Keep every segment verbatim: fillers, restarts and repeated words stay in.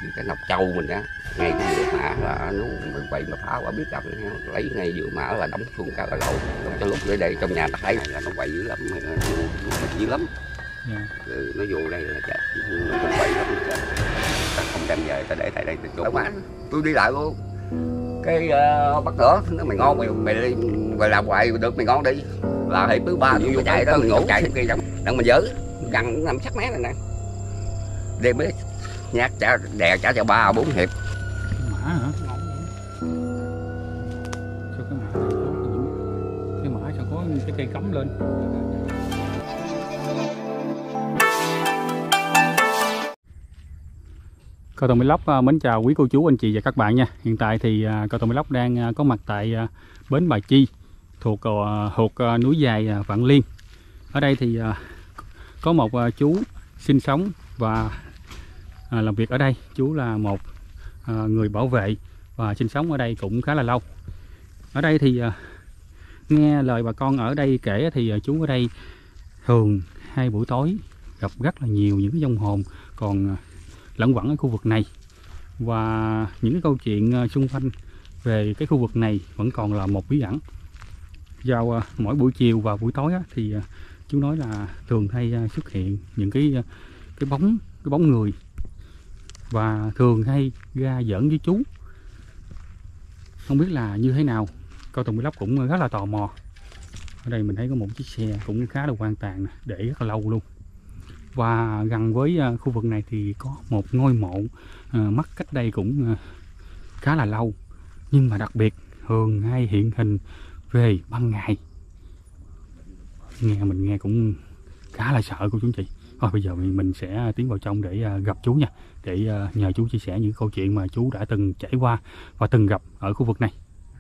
cái nọc trâu mình á, ngay cái vựa mã là nó quậy mà phá quả biết cầm lấy ngay vựa mã là đóng xuống cả là lậu, cho lúc để đây trong nhà ta thấy là nó quậy dữ lắm, nó dữ lắm. Yeah. Ừ, nó vô đây là chết, nó quậy lắm chết. Ta không đem về, ta để tại đây từ chỗ má, tôi đi lại luôn. Cái uh, bắt nữa, nó mày ngon mày mày đi mày làm hoài được mày ngon đi. Là hiệp thứ ba tôi vô chạy đó mình ngủ chạy trong kia trong đặng mình giữ gần nằm sát mé này nè. Đêm mới nhát trả đè trả cho ba bốn hiệp. Mã hả? Sao cái mã này có cái mã sao có cái cây cắm lên. Cao Tùng Vlog mến chào quý cô chú anh chị và các bạn nha. Hiện tại thì Cao Tùng Vlog đang có mặt tại bến Bà Chi thuộc thuộc núi dài Vạn Liên. Ở đây thì có một chú sinh sống và làm việc ở đây. Chú là một người bảo vệ và sinh sống ở đây cũng khá là lâu. Ở đây thì nghe lời bà con ở đây kể thì chú ở đây thường hai buổi tối gặp rất là nhiều những cái vong hồn còn lẫn quẩn ở khu vực này, và những cái câu chuyện xung quanh về cái khu vực này vẫn còn là một bí ẩn. Vào mỗi buổi chiều và buổi tối á, thì chú nói là thường hay xuất hiện những cái cái bóng cái bóng người và thường hay ra giỡn với chú. Không biết là như thế nào, Cao Tùng Vlog cũng rất là tò mò. Ở đây mình thấy có một chiếc xe cũng khá là quan tàn để rất là lâu luôn. Và gần với khu vực này thì có một ngôi mộ mất cách đây cũng khá là lâu, nhưng mà đặc biệt thường hay hiện hình về ban ngày. Nghe mình nghe cũng khá là sợ cô chú anh chị. Thôi bây giờ mình, mình sẽ tiến vào trong để gặp chú nha, để nhờ chú chia sẻ những câu chuyện mà chú đã từng trải qua và từng gặp ở khu vực này.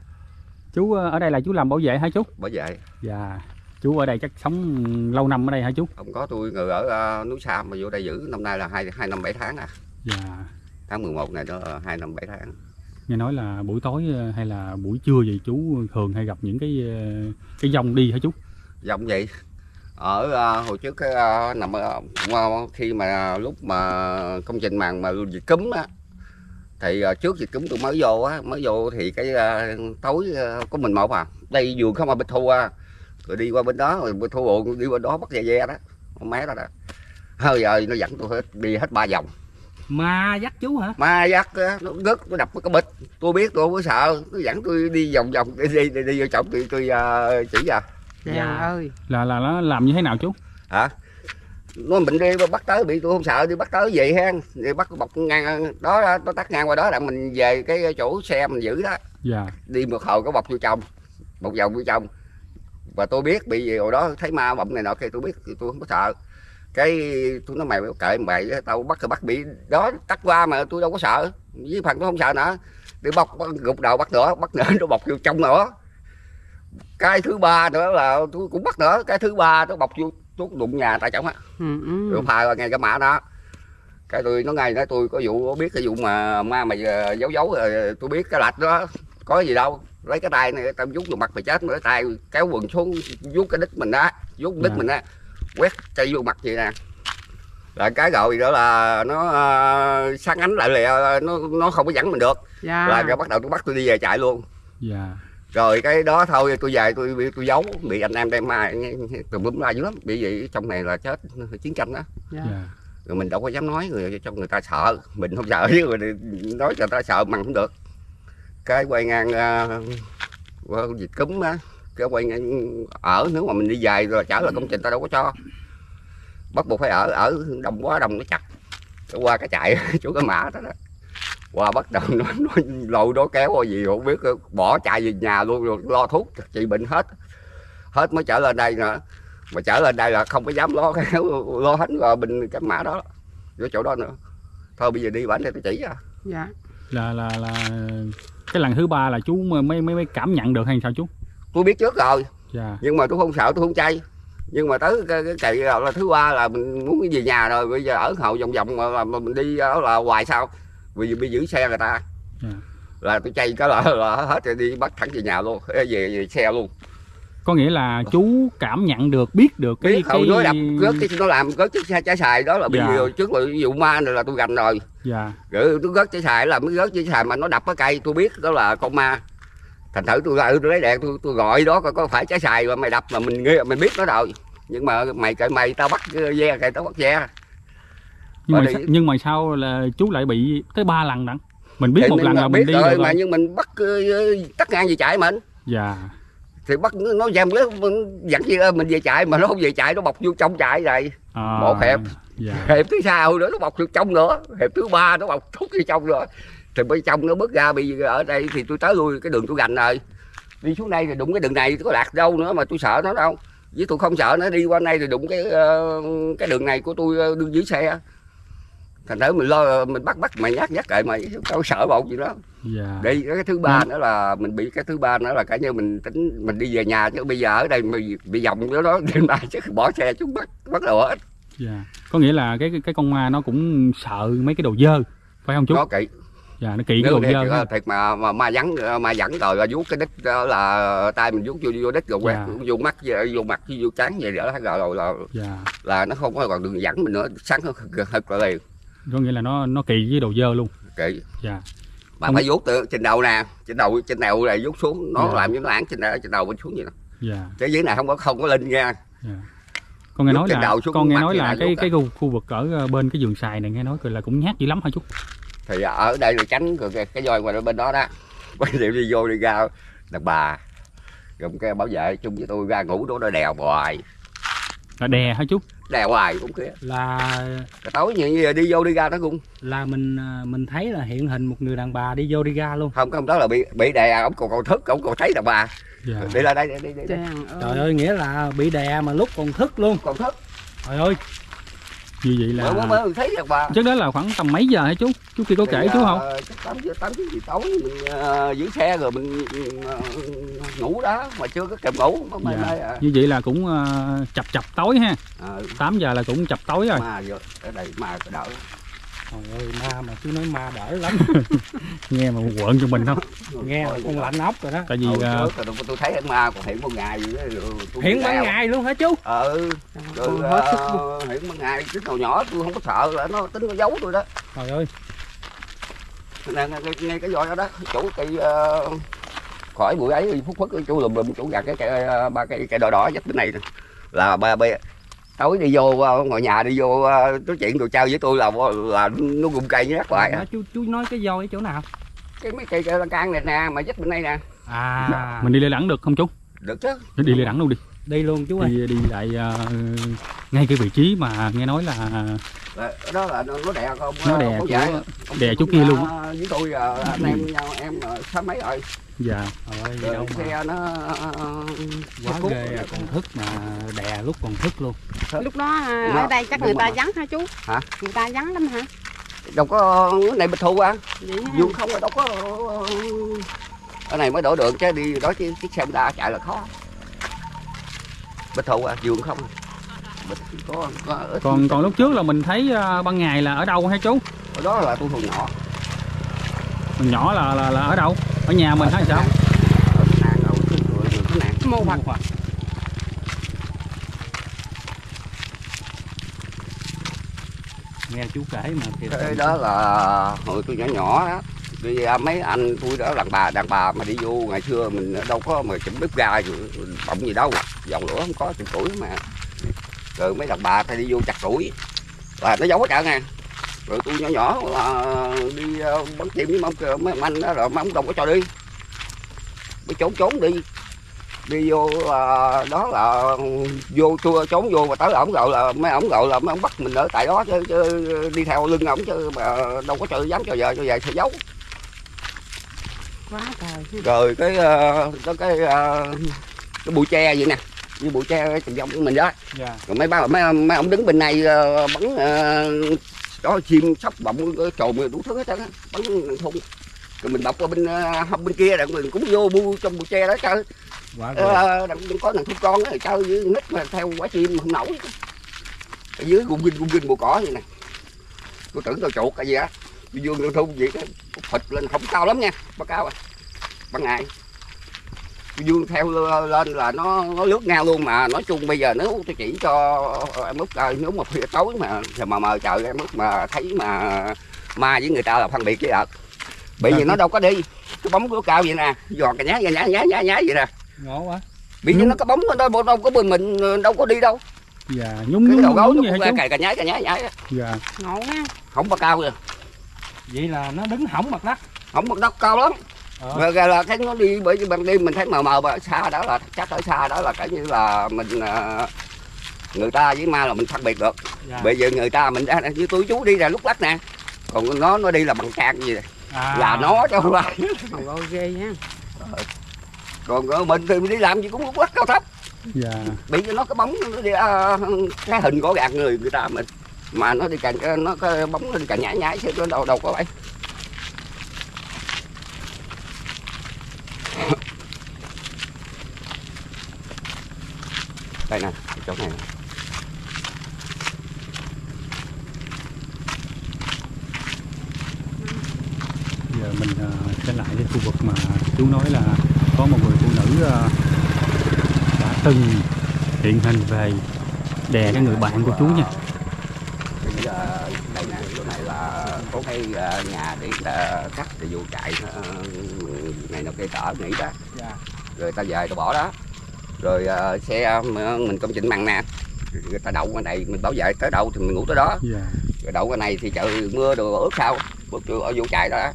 Chú ở đây là chú làm bảo vệ hả chú? Bảo vệ. Dạ. Chú ở đây chắc sống lâu năm ở đây hả chú? Không có, tôi người ở uh, núi Sam mà vô đây giữ năm nay là hai hai năm bảy tháng à. Dạ. Tháng mười một này đó là hai năm bảy tháng. Nghe nói là buổi tối hay là buổi trưa vậy chú thường hay gặp những cái cái dòng đi hả chú? Dòng vậy. Ở uh, hồi trước cái uh, nằm uh, khi mà lúc mà công trình màng mà dịch cúm á, thì uh, trước dịch cúm tôi mới vô á, mới vô thì cái uh, tối uh, có mình một à. Đây vườn không mà bịch thu à. Rồi đi qua bên đó rồi bịch thu buồn đi bên đó bắt ve ve đó. Con mé đó đó. Hơi giờ nó dẫn tôi hết đi hết ba vòng. Ma dắt chú hả? Ma dắt á, nó gất nó đập cái bịch. Tôi biết tôi không có sợ, nó dẫn tôi đi vòng vòng đi đi đi, đi vô trọng tôi tôi uh, chỉ ra. Dạ, dạ ơi. Là là nó làm như thế nào chú? Hả? Nó mình đi bắt tới bị tôi không sợ, đi bắt tới vậy ha, đi bắt bọc ngang đó, nó tắt ngang qua đó là mình về cái chỗ xe mình giữ đó. Dạ. Đi một hồi có bọc vô trong, một vòng vô trong. Và tôi biết bị gì hồi đó thấy ma bọng này nọ kia tôi biết thì tôi không có sợ. Cái tôi nói mày kệ mày, tao bắt thì bắt bị đó tắt qua mà tôi đâu có sợ. Với phần tôi không sợ nữa. Đi bọc gục đầu bắt nữa, bắt nữa nó bọc vô trong nữa. Cái thứ ba nữa là tôi cũng bắt nữa, cái thứ ba nó bọc vô tôi đụng nhà tại trong á. Ừ, ừ. Rồi phà ngay cái mã đó. Cái tôi nó ngay nói tôi có vụ biết cái vụ mà ma mày giấu giấu rồi tôi biết cái lạch đó có gì đâu. Lấy cái tay này tao vuốt vào mặt mày chết, mà cái tay kéo quần xuống vuốt cái đít mình đó, vuốt đít yeah. mình á, quét cây vô mặt vậy nè. Là cái rồi đó là nó uh, sáng ánh lại lẹ, nó nó không có dẫn mình được. Yeah. Là cái bắt đầu tôi bắt tôi đi về chạy luôn. Yeah. Rồi cái đó thôi tôi về tôi bị tôi giấu, bị anh em đem mai tùm lum la dữ lắm, bị vậy trong này là chết chiến tranh đó. Yeah. Rồi mình đâu có dám nói người cho người ta sợ, mình không sợ chứ người nói cho người ta sợ bằng không được. Cái quay ngang uh, dịch cúm á, cái quay ngang ở nếu mà mình đi dài rồi trở lại công trình ta đâu có cho, bắt buộc phải ở ở đông quá đông nó chặt. Qua cái chạy chỗ cái mã đó đó, qua bắt đầu nó, nó lội đó kéo rồi gì không biết, bỏ chạy về nhà luôn rồi lo thuốc trị bệnh hết hết mới trở lên đây nữa. Mà trở lên đây là không có dám lo kéo lo hết rồi bình cái mã đó ở chỗ đó nữa. Thôi bây giờ đi bển đây tôi chỉ à. Dạ. Là là là cái lần thứ ba là chú mới mới mới cảm nhận được hay sao chú? Tôi biết trước rồi. Dạ. Nhưng mà tôi không sợ, tôi không chay. Nhưng mà tới cái, cái kỳ là thứ ba là mình muốn về nhà rồi, bây giờ ở hậu vòng vòng mà, mà mình đi đó là hoài sao? Vì giờ bị giữ xe người ta. Dạ. Là tôi chay cái là, là hết rồi đi bắt thẳng về nhà luôn, về, về xe luôn. Có nghĩa là chú cảm nhận được, biết được cái biết cái nó đập rớt cái nó làm rớt chiếc trái xài đó là bị dạ. Trước là vụ ma này là tôi gành rồi. Dạ. Rồi tôi rớt trái xài là mới rớt trái xài mà nó đập cái cây tôi biết đó là con ma. Thành thử tôi ra tôi lấy đèn tôi tôi gọi đó coi có phải trái xài mà mày đập mà mình nghe mình biết nó rồi. Nhưng mà mày kệ mày tao bắt ve kệ tao bắt ve. Nhưng mà, nhưng mà sao là chú lại bị tới ba lần đặng? Mình biết thì một mình lần là mình đi rồi, rồi mà nhưng mình bắt uh, tắt ngang về chạy mình. Dạ. Thì bắt nó giam mình dặn gì mình về chạy mà nó không về chạy nó bọc vô trong chạy này. À, một hẹp. Dạ. Hẹp thứ sau nữa nó bọc vô trong nữa, hẹp thứ ba nó bọc thúc vô trong nữa. Thì bên trong nó bước ra bây giờ ở đây thì tôi tới lui cái đường tôi gành rồi. Đi xuống đây thì đụng cái đường này có lạc đâu nữa mà tôi sợ nó đâu. Với tôi không sợ nó đi qua đây thì đụng cái uh, cái đường này của tôi đương dưới xe. Thành thử mình lo mình bắt bắt mày nhát nhát kệ mày tao sợ bộ gì đó. Dạ. Đi cái thứ ba nữa là mình bị cái thứ ba nữa là cả như mình tính mình đi về nhà chứ bây giờ ở đây mình bị vòng đó đó đêm nay chắc bỏ xe chúng bắt bắt đầu hết. Dạ. Có nghĩa là cái cái con ma nó cũng sợ mấy cái đồ dơ phải không chú? Nó kỵ. Dạ, nó kỵ cái đồ dơ. Thiệt, thiệt mà mà ma vắng ma dẫn rồi là vuốt cái đít đó là tay mình vuốt vô vô đít rồi quét dạ. Vô mắt vô mặt vô trán vậy đó rồi là dạ. Là nó không có còn đường dẫn mình nữa sáng nó hực lại liền. Có nghĩa là nó nó kỵ với đồ dơ luôn. Kỵ. Dạ. Mà không... phải vuốt từ trên đầu nè, trên đầu trên đầu này vuốt xuống nó dạ. Làm như nó án trên trên đầu bên xuống vậy đó. Dạ. Cái dưới này không có không có lên nha. Dạ. Con nghe nói là con nghe nói là cái cái khu, khu vực ở bên cái vườn xoài này nghe nói là cũng nhát dữ lắm hả chú? Thì ở đây là tránh cái, cái voi ngoài bên đó đó. Quay điệu đi vô đi ra đàn bà gồm cái bảo vệ chung với tôi ra ngủ đó nó đèo hoài. Là đè hả chú? Đèo hoài cũng kia. Là tối như, như đi vô đi ra đó cũng. Là mình mình thấy là hiện hình một người đàn bà đi vô đi ra luôn. Không không đó là bị bị đè ổng còn còn thức ổng còn thấy đàn bà. Dạ. Đi ra đây đi đi. đi. Trời ơi nghĩa là bị đè mà lúc còn thức luôn. Còn thức. Trời ơi. Như vậy là mới, mới thấy đàn bà. Trước đó là khoảng tầm mấy giờ hả chú? Chú kia có kể chú không? tám giờ tám giờ tối mình uh, giữ xe rồi mình uh, ngủ đó mà chưa có kịp ngủ. Dạ. Đây, à. Như vậy là cũng uh, chập chập tối ha. À. tám giờ là cũng chập tối rồi. Ma rồi, ở đây ma có đỡ. Trời ơi ma mà chú nói ma đỡ lắm. Nghe mà quợn cho mình không? Nghe là con lạnh ốc rồi đó. Tại vì uh... tôi, tôi thấy anh ma còn hiện một ngày gì đó. Hiện ban ngày luôn hả chú? Ừ. Rồi uh, hiện ban ngày cái đầu nhỏ tôi không có sợ là nó tính nó giấu tôi đó. Trời ơi. Nè nghe cái voi đó đó, chủ cây uh, khỏi bụi ấy phút phất chú lùm lùm chủ gạt cái cây ba cây cây đỏ đỏ dắt bên này là ba ba tối đi vô ngồi nhà đi vô nói chuyện đồ chơi với tôi là là nó gùng cây nhát lại. À, chú chú nói cái voi ở chỗ nào? Cái mấy cây lan can này nè mà dắt bên đây nè. À mình đi lê đẳng được không chú? Được chứ. Đi lê đẳng luôn đi. Đi luôn chú ơi. Đi, đi lại uh, ngay cái vị trí mà nghe nói là đó là nó đè con nó đè của đè chú kia luôn á. Với tôi anh em nhau em sáu mấy rồi. Dạ. Rồi gì đâu mà xe nó quá ghê à, còn thức mà đè lúc còn thức luôn. Lúc đó ở đây chắc người ta vắng hả chú? Hả? Người ta vắng lắm hả? Đâu có này bịch thu à? Vuông không đâu có. Ở này mới đổ đường chứ đi đó chiếc xe đa chạy là khó. Bịch thụ à, vuông không. Có, có còn còn lúc trước là mình thấy uh, ban ngày là ở đâu hả chú? Ở đó là tôi hồi nhỏ. Mình nhỏ là, là là ở đâu? Ở nhà mình hay sao? Ở cái nàng rồi, cái nàng. Mô Phật. Nghe chú kể mà thiệt. Cái đó là hồi tôi nhỏ nhỏ đó. Đi mấy anh tôi đó đàn bà đàn bà mà đi vô ngày xưa mình đâu có mà chụm bếp ga bọng gì đâu, dòng lửa không có chụm củi mà. Rồi mấy đàn bà ta đi vô chặt củi là nó giấu hết trơn nè. Rồi tôi nhỏ nhỏ là đi bắn chim với mấy ông anh đó rồi mấy ông đâu có cho đi, mới trốn trốn đi đi vô là đó là vô chua trốn vô mà tới ổng gọi là mấy ổng gọi là mấy ổng bắt mình ở tại đó chứ, chứ đi theo lưng ổng chứ mà đâu có cho dám cho giờ cho về sẽ giấu. Quá trời. Rồi cái đó cái cái bụi tre vậy nè, như bụi tre trồng dông của mình đó. Yeah. Rồi mấy ba mấy mấy ông đứng bên này bắn uh, đó chim sóc bọng trồn đủ thứ hết trơn á, bắn thun. Rồi mình bọc ở bên uh, bên kia rồi mình cũng vô bu trong bụi tre đó chơi. Uh, đừng có thằng thun con đó chơi với nít mà theo quả chim không nổi. Ở dưới gung ginh gung ginh bụi cỏ vậy nè. Tôi tưởng tôi chuột cái gì á. Tôi vô thun vậy cái phịch lên không cao lắm nha, bao cao à. Ban ngày dương theo lên là nó nó lướt ngang luôn. Mà nói chung bây giờ nếu tôi chỉ cho em Út coi, nếu mà phía tối mà mà mờ trời em Út mà thấy mà ma với người ta là phân biệt với ợt. Bởi vì nó đâu có đi, cái bóng của cao vậy nè, giòn cái nhá nhá nhá nhá nhá vậy nè. Ngộ quá. Bị như nó có bóng nó đâu có mình mình đâu có đi đâu. Dạ, nhúng nhúng đầu gấu nhúng vậy hả chú? Cài cà nhái cà nhái nhái. Dạ. Ngộ ha. Không có cao rồi. Vậy là nó đứng hỏng mặt đất. Không mặt đất cao lắm. Ờ. Rồi là thấy nó đi, bởi vì ban đêm mình thấy mờ mờ mà xa đó là chắc ở xa đó là cái như là mình người ta với ma là mình phân biệt được. Dạ. Bây giờ người ta mình ra như tôi chú đi ra lúc lắc nè, còn nó nó đi là bằng trang gì này. À. Là nó cho không phải. Rồi ghê ha. Còn mình thì mình đi làm gì cũng lúc lắc cao thấp. Dạ. Bị nó cái bóng nó đi cái hình có gạt người người ta mình mà nó đi cạnh nó cái bóng nó đi cạnh nhảy nhảy chứ nó đâu đâu có vậy. Đây nè, chỗ này nè. Giờ mình uh, sẽ lại cái khu vực mà chú nói là có một người phụ nữ uh, đã từng hiện hình về đè cái người bạn của chú nha. Bây giờ đây nè, chỗ này là có cái uh, nhà để uh, cắt để vô chạy uh, này nó cây tở nghỉ đó. Yeah. Rồi ta về ta bỏ đó. Rồi uh, xe mình công trình mặn nè, người ta đậu cái này mình bảo vệ tới đâu thì mình ngủ tới đó. Yeah. Rồi đậu cái này thì trời mưa đồ ướt sao bước ở vô chạy đó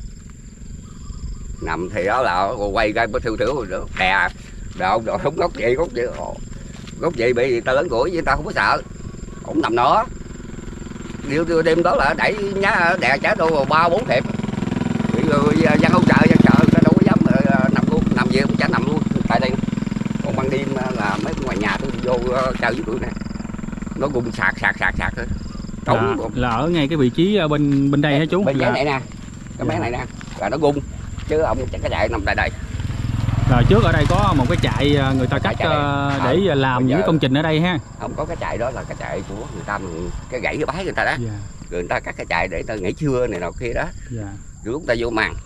nằm thì đó là quay ra thiêu thiểu rồi đè đậu rồi không gốc vậy gốc vậy gốc vậy bị ta lớn tuổi với ta không có sợ cũng nằm nữa điều đêm đó là đẩy nhá đè trái đâu ba bốn thiệp rồi dân không sợ dân sợ ta đâu có dám nằm luôn nằm gì cũng chả nằm luôn tại đây. Còn ban đêm là mấy ngoài nhà tôi vô chơi với tụi này nó gùng sạc sạc sạc sạc thôi. Là, là ở ngay cái vị trí bên bên đây hả chú? Bên là... này nè, cái bé này nè, là nó gung chứ ông chắc cái trại nằm tại đây. Rồi trước ở đây có một cái trại người ta cắt uh, để không, làm những cái công trình ở đây ha. Không có cái trại đó là cái trại của người ta, cái gãy cái bái người ta đó. Yeah. Rồi người ta cắt cái trại để người ta nghỉ trưa này nào kia đó. Yeah. Rồi lúc ta vô màn.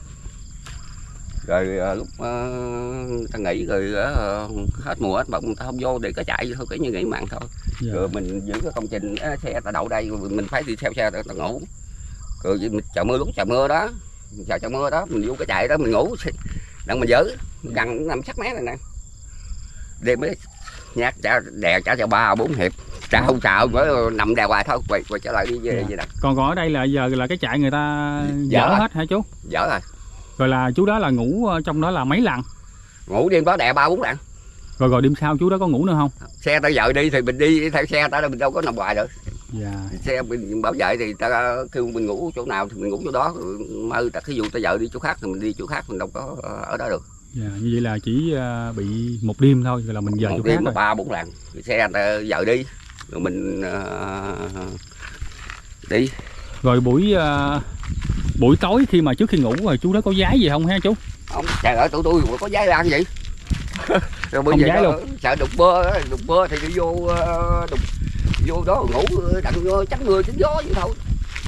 Rồi uh, lúc uh, ta nghỉ rồi uh, hết mùa hết bận người ta không vô để cái trại thôi cái như nghỉ màn thôi. Yeah. Rồi mình giữ cái công trình uh, xe ta đậu đây rồi mình phải đi theo xe ta, ta ngủ. Rồi mình chờ mưa lúc chờ mưa đó, chờ chờ mưa đó mình vô cái trại đó mình ngủ đặng mình giữ gần nằm sát mé này nè. Đêm mới nhát trả đè trả cho ba bốn hiệp. Trả không sợ mới nằm đè hoài thôi, quay quay trở lại đi về yeah. vậy đó. Còn còn ở đây là giờ là cái trại người ta dỡ, dỡ hết hả chú? Dỡ rồi. Rồi là chú đó là ngủ trong đó là mấy lần? Ngủ đêm đó đè ba bốn lần. Rồi rồi đêm sau chú đó có ngủ nữa không? Xe ta vợ đi thì mình đi theo xe ta, mình đâu có nằm hoài được. Yeah. Xe mình bảo vệ thì ta kêu mình ngủ chỗ nào thì mình ngủ chỗ đó, mơ ta thí dụ ta vợ đi chỗ khác thì mình đi chỗ khác, mình đâu có ở đó được. Yeah, như vậy là chỉ bị một đêm thôi rồi là mình về một chỗ khác rồi. Ba bốn lần xe ta vợ đi rồi mình uh, đi. Rồi buổi uh, buổi tối khi mà trước khi ngủ rồi chú đó có giái gì không ha chú? Không, trời ơi tụi tôi có giái ăn gì. Rồi bây không giờ giái luôn. Sợ đục mưa, đục mưa thì đi vô đục vô đó ngủ đặng chắn mưa chắn gió vậy thôi.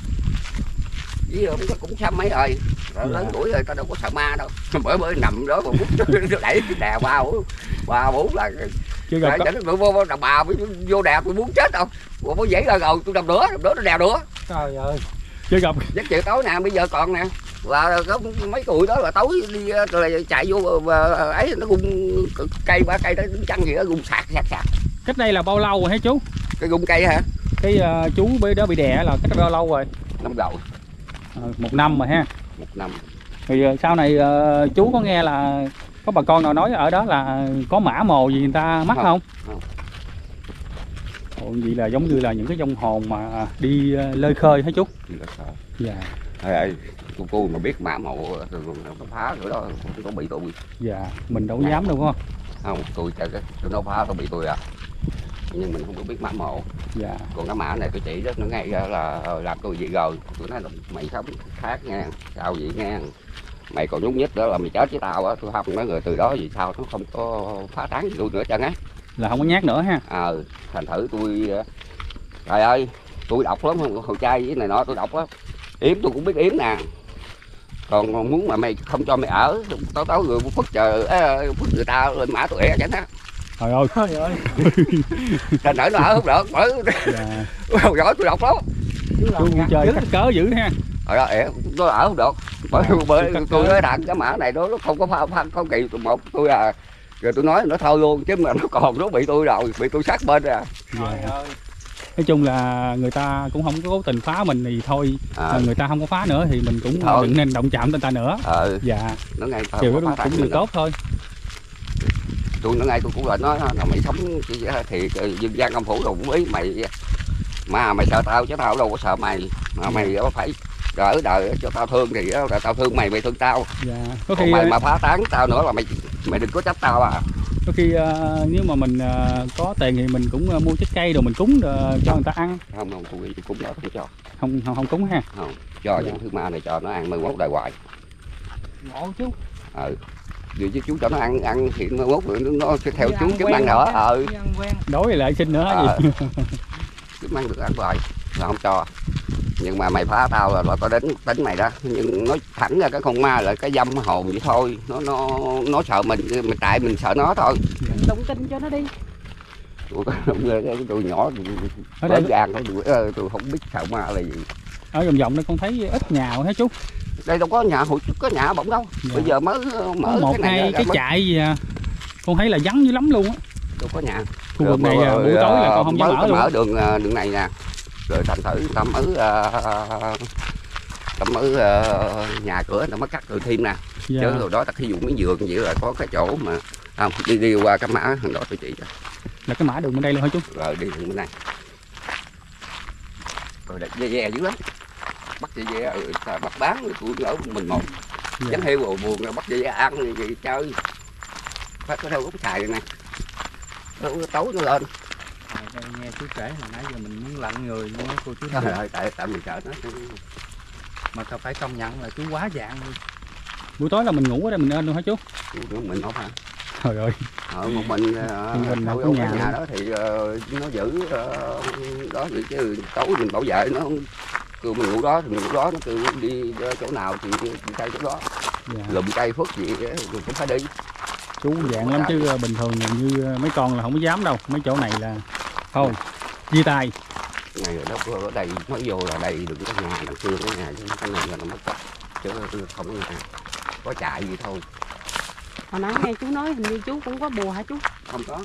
Với rồi cũng xăm mấy rồi. Rồi yeah. Lớn tuổi rồi ta đâu có sợ ma đâu. Bởi bởi nằm đó mà bút đẩy đè ba bốn ba bốn là chứ gặp có... vô đàn bà vô đè tôi muốn chết đâu. Ủa có dễ rồi rồi tôi nằm nữa, nằm nữa nó đè nữa. Trời ơi. Chứ gặp giấc chiều tối nè, bây giờ còn nè. Là có mấy tuổi đó là tối đi rồi chạy vô và ấy nó gung cây ba cây đó đứng chăng gì đó gung sạc sạc sạc. Cách đây là bao lâu rồi hả chú? Cái gung cây hả? Cái uh, chú bên đó bị đè là cách bao lâu rồi? Năm đầu. À, một năm rồi ha. Một năm. Rồi sau này uh, chú có nghe là có bà con nào nói ở đó là có mã mồ gì người ta mắc không? Không. Ồ, vậy là giống như là những cái vong hồn mà đi uh, lơi khơi hả chú? Đi lơi khơi. Dạ. Ê, ê, cô, cô mà biết mã mộ nó phá nữa đó, tôi có bị tôi. Dạ, mình đâu có dám đâu không? Không, tôi chơi cái tôi nó phá tôi bị tôi à. Nhưng mình không có biết mã mộ. Dạ. Còn cái mã này tôi chỉ đó nó ngay ra là làm tôi gì rồi, tôi nói là mày sống khác nha, sao vậy nha. Mày còn nhúc nhích đó là mày chết với tao á, tôi không nói người từ đó vì sao nó không có phá tán gì tôi nữa trơn á. Là không có nhát nữa ha. Ờ, à, thành thử tôi trời ơi, tôi đọc lắm hồi trai với này nọ tôi đọc á. Yếm tôi cũng biết yếm nè. còn muốn mà mày không cho mày ở tối tối người phức chờ phức người ta lên mã tụi ẻ chẳng á. Trời ơi, Trời ơi. Trời nở nó ở không được, bởi dạ. giỏi tôi đọc lắm. Chú chơi cắt cớ dữ ha. Rồi đó, ẻ nó ở không được. Bởi bởi tôi nói thằng cái mã này nó nó không có pha pha có kỳ một tôi à. Rồi tôi nói nó thôi luôn chứ mà nó còn nó bị tôi rồi, bị tôi sát bên à. Dạ. Nói chung là người ta cũng không có cố tình phá mình thì thôi, à. người ta không có phá nữa thì mình cũng thôi. Đừng nên động chạm người ta nữa. Ừ. Dạ. Nó ngay điều đó cũng điều tốt thôi. Tôi nó ngay tôi cũng là nói là mày sống thì dân gian công phủ đồng ý mày, mà mày sợ tao chứ tao đâu có sợ mày, mà mày phải đỡ đời cho tao thương thì là tao thương mày, mày thương tao. Dạ. Có khi mày mà phá tán tao nữa là mày mày đừng có trách tao à. Có khi uh, nếu mà mình uh, có tiền thì mình cũng uh, mua trái cây rồi mình cúng uh, cho người ta ăn. Không không, tôi cúng đó không cho. Không không, không cúng ha. Không, cho những thứ ma này cho nó ăn mười mốt đời hoài. Ngộ chú. Ừ. Vì chứ chú cho nó ăn ăn thì mười mốt nó, nó sẽ theo chú kiếm ăn nữa. Ừ. Đối lại xin nữa à. gì. Kiếm ăn được ăn hoài là không cho. Nhưng mà mày phá tao là, là tao đến tính mày đó. Nhưng nói thẳng ra cái con ma là cái dâm hồn vậy thôi. Nó nó nó sợ mình, mình tại mình sợ nó thôi. Đụng kinh cho nó đi. Tôi tôi nhỏ tôi lớn gan tôi tôi không biết sợ ma là gì. Ở vòng vòng đây con thấy ít nhà hả chú? Đây đâu có nhà, hồi trước có nhà bỗng đâu. Dạ. Bây giờ mới mở một cái này hai cái mới... trại gì à. Con thấy là vắng dữ lắm luôn á. Đâu có nhà. Khu vực này rồi, buổi tối là con không dám ở luôn. Mở đường đường này nè. Rồi thành thử tâm ở tâm ở nhà cửa nó mới cắt rồi thêm nè. Dạ. Chứ rồi đó ta khi dụ miếng giường vậy là có cái chỗ mà không đi đi qua cái mã thằng đó tôi chỉ cho. Là cái mã đường bên đây luôn hả chú? Rồi đi đường bên này. Rồi đây dè dè dữ lắm. Bắt dè dè bắt bán tôi ở mình một. Dạ. Tránh heo rồi buồn rồi bắt dè dè ăn gì, gì chơi. Phải có đâu có cái xài này. Nó tối nó lên. À, đây nghe chú kể là nãy giờ mình muốn lạnh người luôn á cô chú. Rồi tại tại mình sợ nó. Mà tao phải công nhận là chú quá dạng luôn. Buổi tối là mình ngủ ở đây mình lên luôn hả chú? Mình không hả? Trời ơi. Ở một mình mình đâu có nhà, nhà đó thì uh, nó giữ uh, đó vậy chứ tối mình bảo vệ nó kêu mình ngủ đó thì mình ngủ đó, nó kêu đi chỗ nào thì đi cây chỗ đó. Dạ. Lùm cây phước gì mình cũng phải đi. Chú dạng lắm chứ bình thường như mấy con là không có dám đâu, mấy chỗ này là thôi chia tay. Này ở đó ở đây mới vô là đây đừng có nhà đằng xưa có nhà chứ cái này là nó mất cắt chứ không có nhà, có chạy gì thôi. Hồi nãy nghe chú nói hình như chú cũng có bùa hả chú? Không có.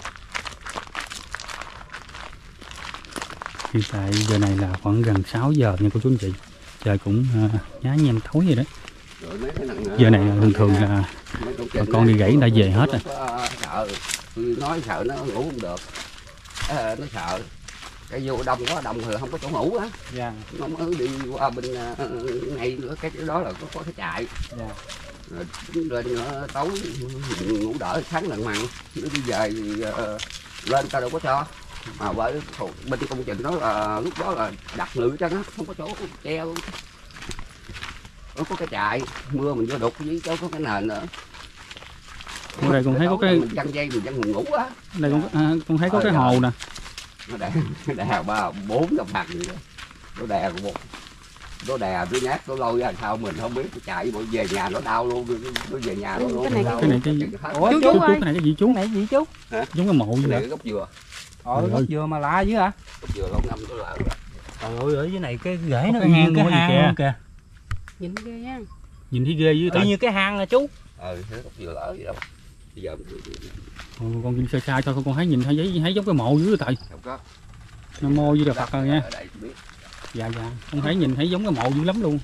Hiện tại giờ này là khoảng gần sáu giờ nha cô chú anh chị. Trời cũng uh, nhá nhem thối rồi đó. Giờ này thường thường là bà con đi gãy người ta về hết rồi. Sợ, tôi nói sợ nó ngủ không được. À, nó sợ. Cái vô đông quá đông thì không có chỗ ngủ á. Dạ. Nó mới đi qua bên này nữa, cái đó là có, có cái chạy. Dạ. Rồi lên nữa, tối ngủ đỡ sáng lần mặn, nó đi về thì uh, lên tao đâu có cho. Mà bởi bên công trình đó là lúc đó là đặt lưỡi cho nó không có chỗ treo. Nó có cái chạy, mưa mình vô đục với chỗ có cái nền nữa. Ở đây con thấy có cái mình văng dây mình văng ngủ á. Đây con à, con thấy có cái hồ nè. Nó đè đè ba bốn đồng bằng vậy đó. Nó đè một nó đè tôi nhát nó lôi ra sao mình không biết, nó chạy bộ về nhà nó đau luôn, nó về nhà nó luôn. Cái này cái, cái này cái Ủa, chú, chú, chú, chú, cái này cái gì chú? Cái này gì chú? Hả? Giống cái mộ vậy này nè. Gốc dừa. Ờ gốc dừa mà lạ dữ hả? Gốc dừa lâu năm tôi lỡ. Trời ơi, ở dưới này cái rễ nó như cái hang luôn kìa. Nhìn ghê ha. Nhìn thấy ghê dữ tại như cái hang à chú. Ừ, cái gốc dừa lỡ vậy đâu. Bây giờ Ồ, con nhìn xa xa thôi con thấy nhìn thấy giấy thấy giống cái mộ dữ rồi tại. không có. Nam mô với Đà Phật rồi nha. Ở đây biết. Dạ dạ, con thấy nhìn thấy giống cái mộ dữ lắm luôn.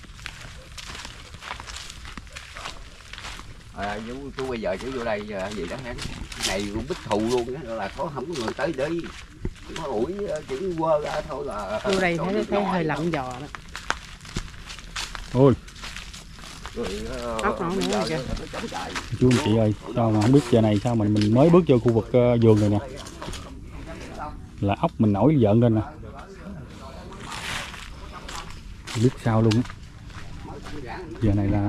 À, chú, chú bây giờ chú vô đây gì đó hả? Này cũng bích thù luôn á, là có không có người tới đi. Nó ủi chỉ quơ ra thôi là. Vô đây thấy thấy hơi lạnh giò đó. Ôi. Rồi ốc nổi nữa kìa. Chú anh chị ơi, sao mà không biết giờ này sao mình mình mới bước vô khu vực uh, vườn này nè. Là ốc mình nổi giận lên nè. Không biết sao luôn á. Giờ này là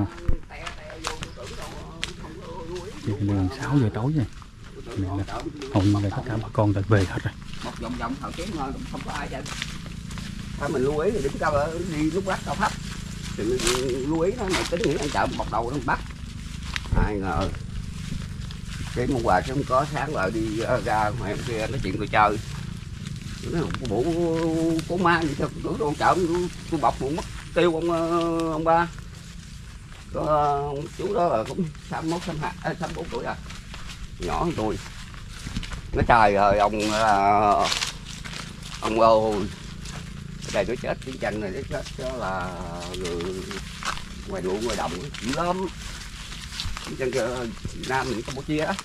giờ này là sáu giờ tối rồi. Này là hầu như là tất cả bà con đã về hết rồi. Một vòng vòng thằng kém thôi, không có ai vậy. Phải mình lưu ý thì đứng cao đi lúc lắc cao thấp. thì mình lưu ý nó mày tính nghĩ ăn chợ bọc đầu nó bắt. Ai ngờ cái món quà chứ không có, sáng lại đi ra ngoài kia nói chuyện tôi chơi nó bộ có ma gì sao cứ đồ chợ tôi bọc một mất tiêu ông ông ba. Có ông chú đó là cũng sáu mốt sáu hai sáu bốn tuổi à, nhỏ hơn tôi. Nó trời ơi ông là ông ơi đây nó chết chiến tranh này, nó chết đó là người ngoài ruộng ngoài đồng dữ lắm. Chiến tranh Việt Nam mình Campuchia á,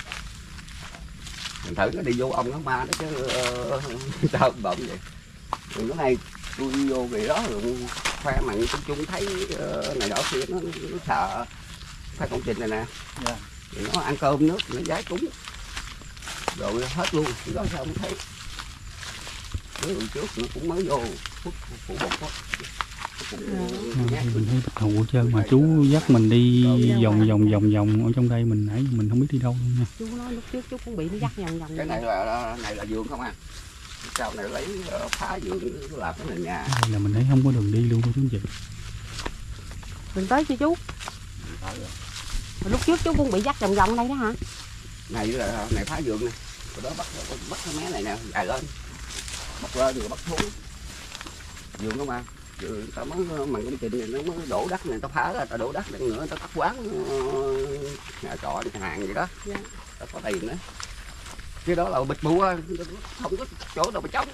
mình thử nó đi vô ông nó ma đó chứ uh, sao bận vậy. Rồi nó này tôi đi vô về đó rồi khoe mặn chung chung thấy uh, này đó kia nó, nó sợ cái công trình này nè. Yeah. Rồi nó ăn cơm nước nó giái cúng rồi hết luôn, cái đó sao không thấy. Cái hồi trước nó cũng mới vô phút phủ bột đó. Mình thấy bạch thủ trơn mà chú dắt mình đi vòng vòng vòng vòng ở trong đây mình nãy mình không biết đi đâu luôn nha. Chú nói lúc trước chú cũng bị nó dắt vòng vòng. Cái này là này là vườn không à? Sau này lấy phá vườn làm cái nền nhà. Đây là mình thấy không có đường đi luôn chú chị. Mình tới chưa chú? Lúc trước chú cũng bị dắt vòng vòng đây đó hả? Này là này phá vườn này. Rồi đó bắt bắt cái mé này nè, dài lên. Bắt lên rồi bắt xuống. Vườn không à? Rồi tao mới mặn công trình này nó mới đổ đất này, tao phá ra tao đổ đất nữa, tao cắt quán nhà trọ nhà hàng gì đó. Yeah. Tao có tiền nữa. Cái đó là bịch bua, không có chỗ đâu mà trống.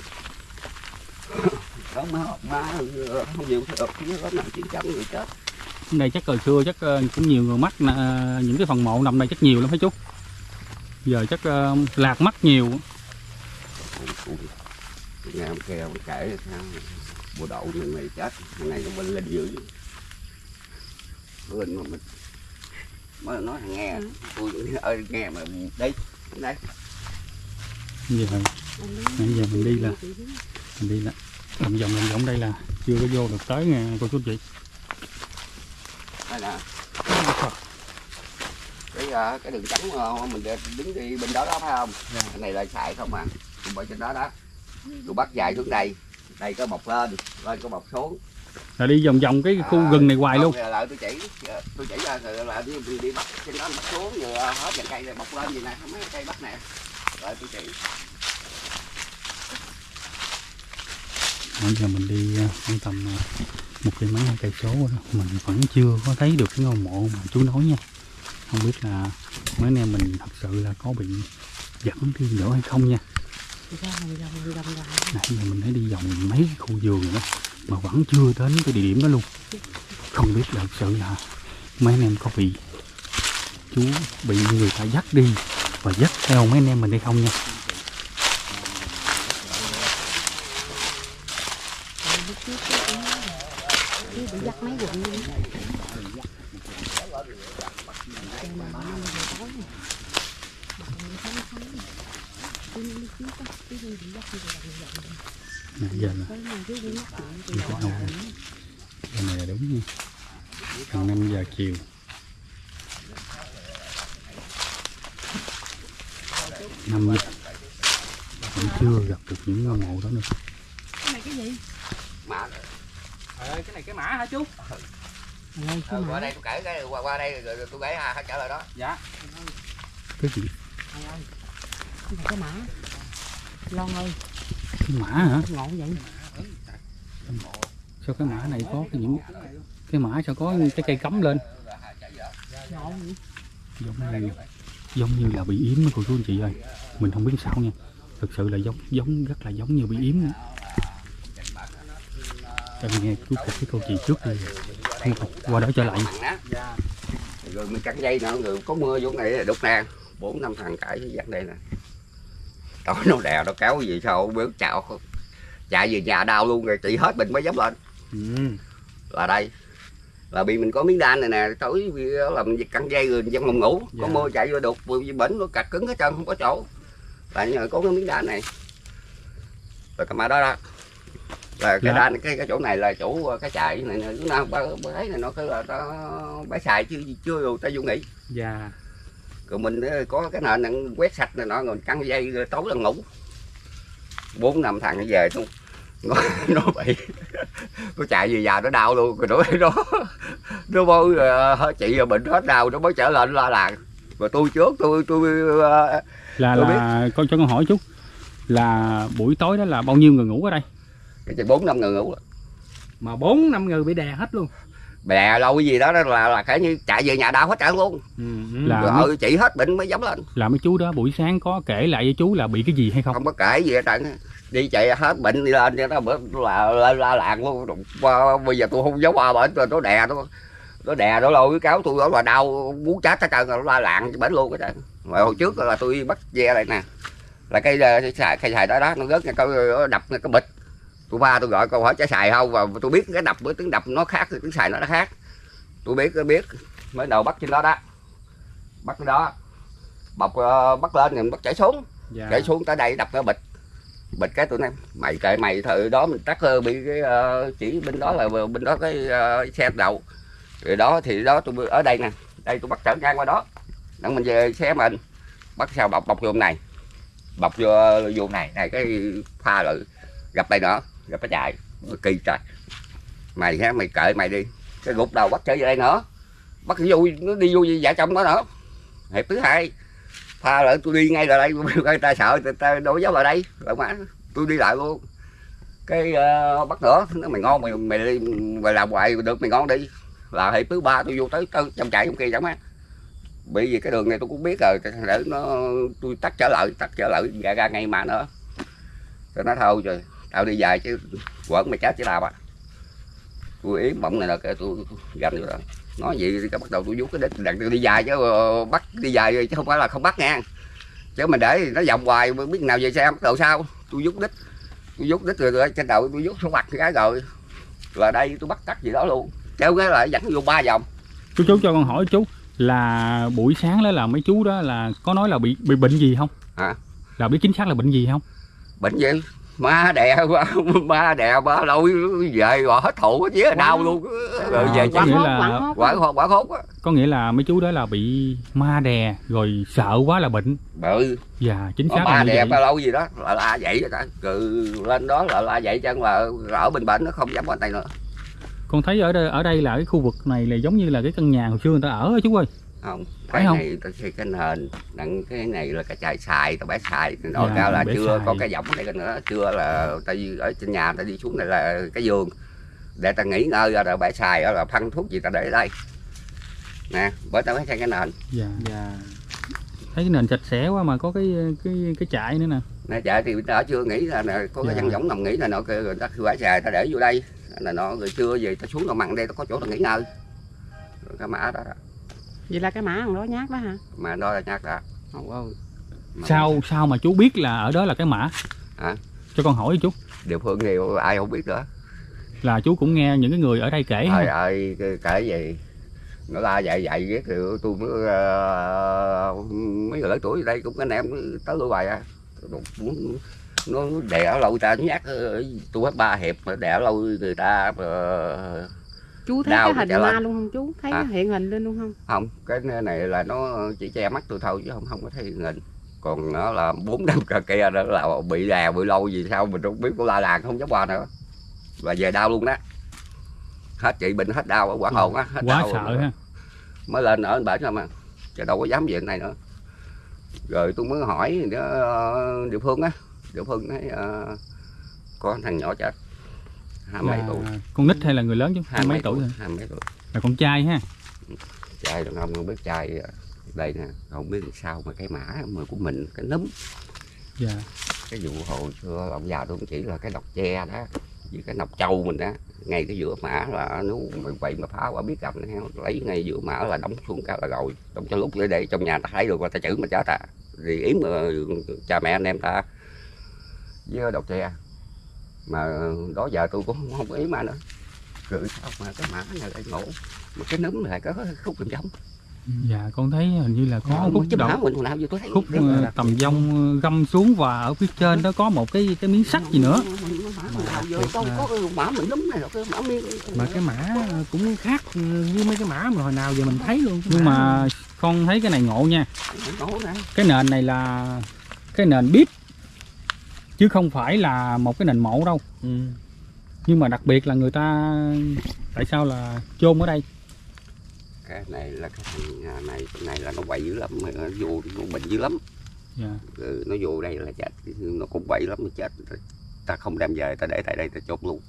Đó má má không nhiều được, nó nằm chiến tranh người chết. Đây chắc hồi xưa chắc cũng nhiều người mắc những cái phần mộ nằm đây chắc nhiều lắm phải chú. Giờ chắc lạc mất nhiều. Nghe ông kêu ông kể bộ đậu này mày chết, thằng này nó bên linh dữ. Bên mà mình mới nói thằng nghe, tôi ơi nghe mà đi đây. Giờ nãy giờ mình đi là mình đi là vòng vòng vòng vòng đây là chưa có vô được tới nghe cô chú chị. Đây nè. Cái cái đường trắng mình đứng đi bên đó đó phải không? Yeah. Cái này là xài không à. Tôi bỏ trên đó đó. Tôi bắt dài xuống đây, đây có bọc lên, lên có bọc xuống. Là đi vòng vòng cái khu à, rừng này hoài luôn. Lại tôi chỉ, tôi chỉ ra rồi là đi, đi, đi bắt trên đó bắt xuống, rồi hết dàn cây này bọc lên gì nè, mấy cây bắt nè, rồi tôi chỉ. Bây giờ mình đi khoảng tầm một cây mấy cây số đó, mình vẫn chưa có thấy được cái ngôi mộ mà chú nói nha. Không biết là mấy anh em mình thật sự là có bị dẫn đi nữa hay không nha. Nãy giờ mình thấy đi vòng mấy khu vườn rồi đó mà vẫn chưa đến cái địa điểm đó luôn. Không biết là thật sự là mấy anh em có bị chú bị người ta dắt đi và dắt theo mấy anh em mình hay không nha. Nè, giờ là giờ này là đúng nha, gần năm giờ chiều. Năm giờ vẫn chưa gặp được những ngôi mộ đó nữa. Cái này cái gì? Mã. Ờ, cái này cái mã hả chú? Đây, ừ, qua đây tôi kể cái qua, qua đây rồi tôi kể hai trả lời đó. Dạ. Cái gì? Cái, cái mã. Lon ơi. Cái mã hả? Ngộ vậy. Sao cái mã này có cái những cái mã sao có cái cây cắm lên? Ngộ vậy. Giống như giống như là bị yếm của chú anh chị ơi. Mình không biết sao nha. Thực sự là giống giống rất là giống như bị yếm nữa. Em nghe chú kể cái câu chuyện trước đi. Qua đó trở lại. Rồi mình cắt dây nữa, rồi có mưa chỗ này đục nè, bốn năm thằng cãi với dắt đây nè. Tối nó đèo nó kéo gì sao không biết, chào chạy về nhà đau luôn rồi, chị hết bệnh mới dám lên. Ừ. Là đây là bị mình có miếng đan này nè, tối làm việc căng dây rồi trong phòng ngủ. Dạ. Có mưa chạy vô đục bệnh nó cạch cứng hết trơn không có chỗ, là nhờ có cái miếng đan này rồi cái mã đó đó là cái dạ. đan cái cái chỗ này là chỗ cái chạy này nè, nào bà ấy này nó cái là nó bãi xài chứ chưa rồi ta vô nghỉ. Dạ. Rồi mình có cái nền này quét sạch này nọ, rồi căng dây rồi tối là ngủ bốn năm thằng nó về luôn. Nó, nó bị nó chạy về nhà nó đau luôn, rồi nó nó nó mới uh, chị bệnh hết đau nó mới trở lên la làng. Mà tôi trước tôi tôi uh, là tôi là biết. con cho con hỏi chút là buổi tối đó là bao nhiêu người ngủ ở đây? Cái bốn năm người ngủ. Mà bốn năm người bị đè hết luôn. Bè lâu cái gì đó, đó là là cái như chạy về nhà đau hết trơn luôn. Ừ. Là rồi mấy... chị hết bệnh mới giống lên. Là mấy chú đó buổi sáng có kể lại với chú là bị cái gì hay không? Không có kể gì hết trơn. Đi chạy hết bệnh đi lên cho nó bữa là lên la làng luôn. Bây giờ tôi không giấu qua bệnh rồi nó đè nó nó đè nó lôi cái cáo tôi đó là đau muốn chết hết trơn, nó la làng bệnh luôn hết trơn. Mà hồi trước là tôi bắt ve đây nè, là cây xài cây xài đó đó nó rớt cái đập cái bịch. Tôi ba tôi gọi câu hỏi trái xài không, và tôi biết cái đập với tiếng đập nó khác, tiếng xài nó khác. Tôi biết tôi biết mới đầu bắt trên đó đó, bắt cái đó bọc uh, bắt lên rồi bắt chảy xuống. Dạ. Chảy xuống tới đây đập cái bịch bịch cái tụi em mày kệ mày thời đó mình chắc uh, bị cái uh, chỉ bên đó là bên đó cái uh, xe đầu rồi đó thì đó tôi ở đây nè, đây tôi bắt trở ngang qua đó đặng mình về xe mình bắt sao bọc bọc vô này, bọc vô vô này này cái pha lại gặp đây nữa gặp cái chạy kỳ trời mày ha, mày kệ mày đi, cái gục đầu bắt trở về đây nữa, bắt vô nó đi vô dạ trong đó nữa. Hiệp thứ hai pha lại tôi đi ngay lại đây, người ta sợ người ta đâu dám lại đây lại má tôi đi lại luôn cái uh, bắt nữa nó mày ngon mày mày đi mày làm hoài được mày ngon đi. Là hiệp thứ ba tôi vô tới, tới trong chạy trong kia chẳng má bởi vì cái đường này tôi cũng biết rồi để nó tôi tắt trở lại tắt trở lại ra, ra ngay mà nữa cho nó thôi rồi tao đi dài chứ quẩn mày chết chứ làm à. Tôi yếm bọng này là cái tôi gầm vô đó nói gì thì bắt đầu tôi vuốt cái đít đặt tôi đi dài chứ bắt đi dài chứ không phải là không bắt nha, chứ mình để nó vòng hoài biết nào về xe bắt đầu sao tôi vuốt đít tôi vuốt đít rồi, rồi trên đầu tôi vuốt xuống mặt cái rồi là đây tôi bắt tắt gì đó luôn kéo cái lại dẫn vô ba vòng. Chú chú cho con hỏi chú là buổi sáng đó là mấy chú đó là có nói là bị bị bệnh gì không? Hả? Là biết chính xác là bệnh gì không? Bệnh gì? Má đè má đè ba lâu về rồi hết thụ hết vía đau luôn rồi à, về có nghĩa là quả hốt quả hốt á. Có nghĩa là mấy chú đó là bị ma đè rồi sợ quá là bệnh. Bự. Dạ chính xác. Ma đè ba lâu gì đó là la vậy đó, cứ lên đó là la vậy chân là ở bên bệnh nó không dám bên đây nữa. Con thấy ở đây ở đây là cái khu vực này là giống như là cái căn nhà hồi xưa người ta ở chú ơi. Không, phải cái không? này ta xây cái nền, đặng cái này là cái chài xài, tao bẻ xài, nói dạ, cao là chưa xài. có cái võng này nữa, chưa là tại vì ở trên nhà ta đi xuống này là cái giường để ta nghỉ ngơi rồi bẻ xài là phân thuốc gì ta để ở đây nè, bởi tao mới xây cái nền. Dạ. Dạ. Thấy cái nền sạch sẽ quá mà có cái cái cái chại nữa nè. Nè chài thì ta chưa nghĩ là nè, có cái dạ. văn võng nằm nghỉ là nọ kia rồi ta bẻ xài ta để vô đây là nọ rồi trưa về ta xuống nó mặn đây ta có chỗ ta nghỉ ngơi. Rồi cái mã đó. đó. Vậy là cái mã thằng đó nhát đó hả? Mà đó là nhát đó. Oh, sao sao mà chú biết là ở đó là cái mã? Hả? Cho con hỏi chú. Địa phương thì ai không biết nữa. Là chú cũng nghe những cái người ở đây kể Trời ha? ơi kể gì nó la dạy dạy ghét thì tôi mới uh, mấy người lớn tuổi ở đây cũng anh em tới lui bài à. Nó đè lâu ta nhát tôi hết ba hiệp mà đè lâu người ta mà chú thấy cái hình ma luôn không chú? Thấy à? Hiện hình lên luôn không? Không, cái này là nó chỉ che mắt tôi thôi chứ không không có thấy hiện hình. Còn nó là bốn năm cà kia đó là bị đè bị lâu gì sao mình không biết, có la làng không dám qua nữa. Và về đau luôn đó. Hết chị bệnh hết đau ở Quảng Hồn á, hết quá đau sợ ha. Mới lên ở bển rồi mà. Chứ đâu có dám về này nữa. Rồi tôi mới hỏi địa phương á, địa phương thấy uh, có thằng nhỏ chết. Hai mấy tuổi. Con nít hay là người lớn chứ? Hai mấy tuổi, tuổi hai mấy tuổi. Là con trai ha. Trai đàn ông không biết trai đây nè, không biết sao mà cái mã mà của mình cái núm. Dạ. Cái vụ hồi xưa ông già tôi cũng chỉ là cái nọc tre đó, với cái nọc trâu mình đó, ngay cái giữa mã là nếu mày quậy mà phá qua biết gặp nó lấy ngay giữa mã là đóng xuống cao là rồi, đóng cho lúc để đây trong nhà ta thấy được và ta chữ mà chết à, thì yếm cha mẹ anh em ta với độc tre. Mà đó giờ tôi cũng không có ý mà nữa. Rồi sao mà cái mã này lại ngộ, mà cái núm lại có khúc kim giống. Dạ con thấy hình như là có à, khúc đầu, mình nào tôi thấy khúc uh, tầm vong găm xuống và ở phía trên đó có một cái cái miếng sắt gì nữa. Mà cái mã cũng khác như mấy cái mã mà hồi nào giờ mình thấy luôn. Nhưng mà con thấy cái này ngộ nha. Cái nền này là cái nền bít chứ không phải là một cái nền mộ đâu. Ừ. Nhưng mà đặc biệt là người ta tại sao là chôn ở đây? Cái này là cái thằng này cái này là nó quậy dữ lắm, mà nó vô nó bệnh dữ lắm. Dạ. Ừ, nó vô đây là chết, nó cũng quậy lắm, nó chết ta không đem về, ta để tại đây ta chốt luôn.